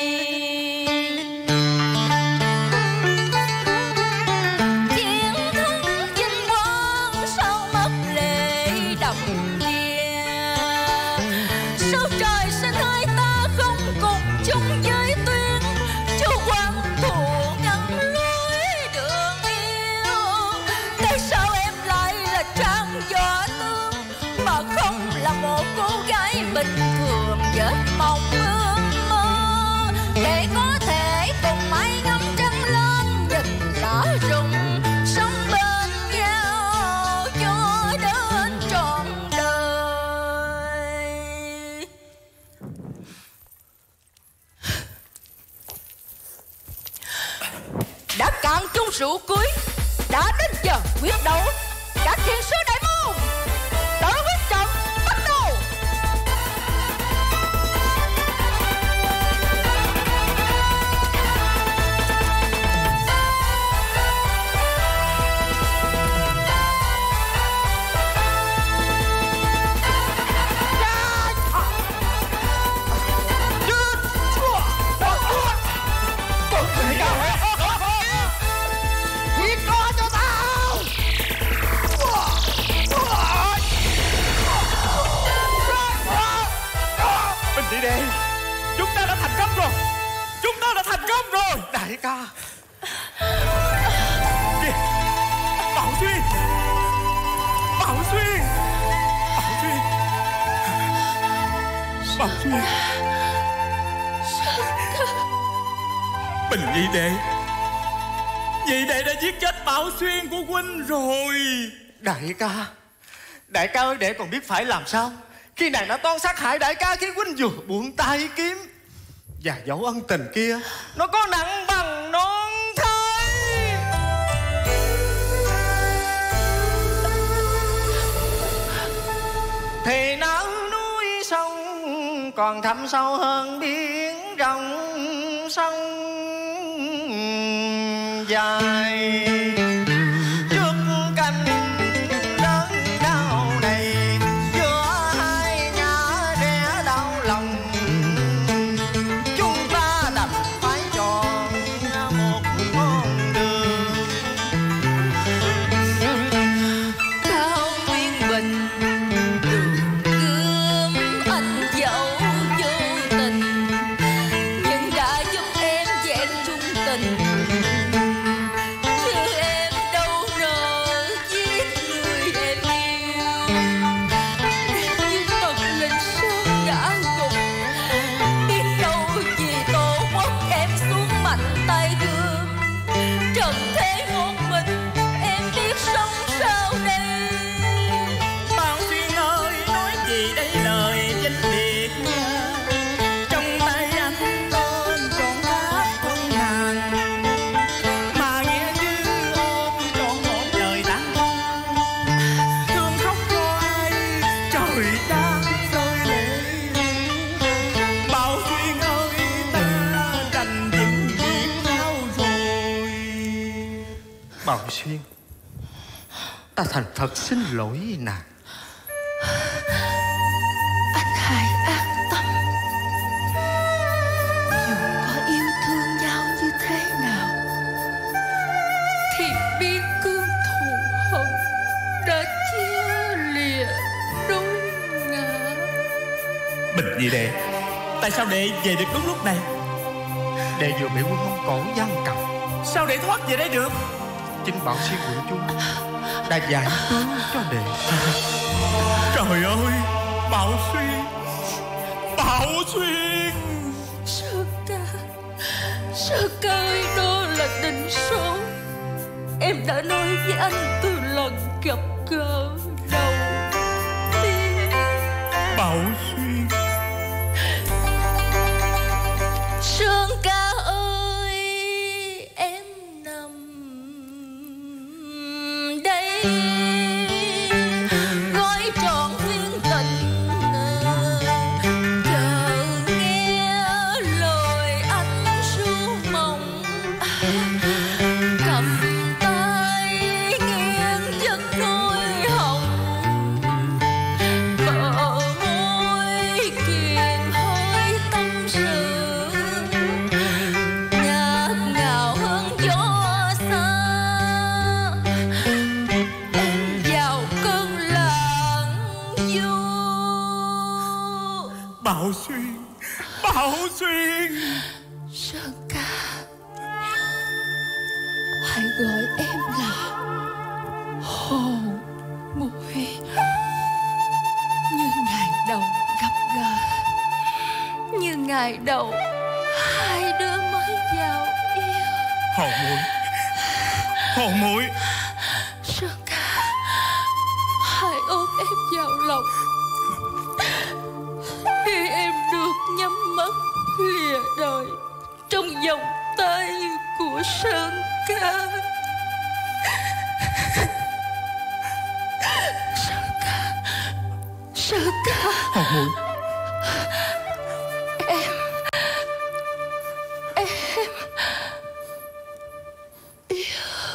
Chiến thắng vinh quang sao mất lệ đầm kia. Sao trời sinh hai ta không cùng chung với tuyến. Chú quan thù ngăn lối đường yêu. Tại sao em lại là Trang Võ Tướng mà không là một cô gái bình thường vết mộng ước mơ, để có thể cùng mái ngắm trăng lên nhìn lá rụng sống bên nhau cho đến trọn đời. Đã cạn chung rượu cưới, đã đến giờ quyết đấu. Các thiên sứ đại môn tự quyết trận bắt đầu. Giết nó cho tao. Bình tỉ đệ, chúng ta đã thành công rồi. Chúng ta đã thành công rồi. Đại ca. Kìa, Bảo Xuyên. Bảo Xuyên. Bảo Xuyên. Bảo Xuyên. Bình nhị đệ, nhị đệ đã giết chết Bảo Xuyên của huynh rồi. Đại ca, đại ca ơi, đệ còn biết phải làm sao khi nàng đã toan sát hại đại ca khi huynh vừa buông tay kiếm. Và dấu ân tình kia nó có nặng bằng non thây. Thì nở núi sông còn thẳm sâu hơn biển rộng sông dài. Trước canh lớn đau này giữa hai ngã rẽ đau lòng, chúng ta đành phải chọn một con đường. Cao Nguyên Bình đường gươm anh dẫu vô tình, nhưng đã giúp em vẹn trung tình. Chứ em đâu nỡ giết người em yêu. Nhưng tật linh sơn đã gục, biết đâu vì tổ quốc em xuống mạnh tay gươm. Trần thế một mình em biết sống sao đây. Bảo Xuyên ơi, nói gì đây lời danh liệt nha. Trong tay anh ôm trọn tháp thân nàng, mà nghe như ôm trọn một đời tan hoang. Thương khóc cho ai, trời đang rơi lệ. Bảo Xuyên ơi, ta đành vĩnh biệt nhau rồi. Bảo Xuyên, ta thành thật xin lỗi nàng. Anh hãy an tâm. Dù có yêu thương nhau như thế nào thì biết cương thù hận đã chia lìa đôi ngã. Bình nhị đệ, tại sao đệ về được đúng lúc này? Đệ vừa bị quân Mông Cổ giam cầm. Sao đệ thoát về đây được? Chính Bảo Xuyên quận chúa đã giải cứu cho đệ. Trời ơi, Bảo Xuyên, Bảo Xuyên. Sơn ca, Sơn ca ơi, đó là định số. Em đã nói với anh từ lần gặp gỡ đầu tiên. Bảo Xuyên. Sơn ca ơi, em nằm đây gói trọn duyên tình, chờ nghe lời anh ru mộng. Cầm tay nghiêng giấc đôi hồng, bờ môi Bảo Xuyên, Bảo Xuyên. Sơn ca, hãy gọi em là Hồ Muội, như ngày đầu gặp gỡ, như ngày đầu hai đứa mới vào yêu. Hồ Muội, Hồ Muội. Sơn ca, hãy ôm em vào lòng, để em được nhắm mắt lìa đời trong vòng tay của Sơn ca. Sơn ca, Sơn ca. Hồ Muội. Em, em yêu.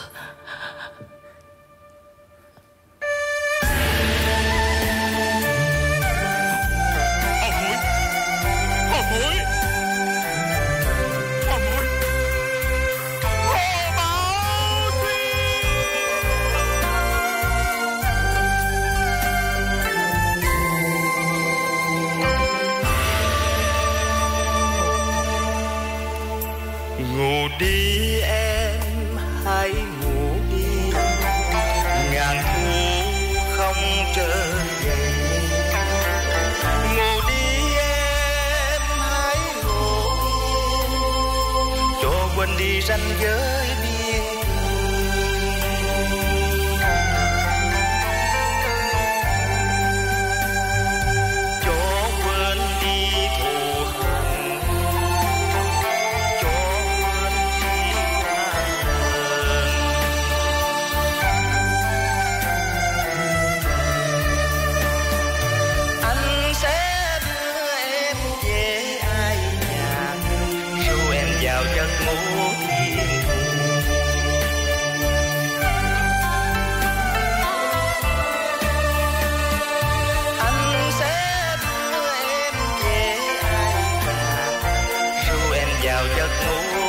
Ngủ đi em, hãy ngủ đi, ngàn thu không trở về. Ngủ đi em, hãy ngủ đi, cho quên đi ranh giới biên. Cho quên đi thù hận, giấc ngủ thiên anh sẽ đưa em về ai nhà, ru em vào giấc ngủ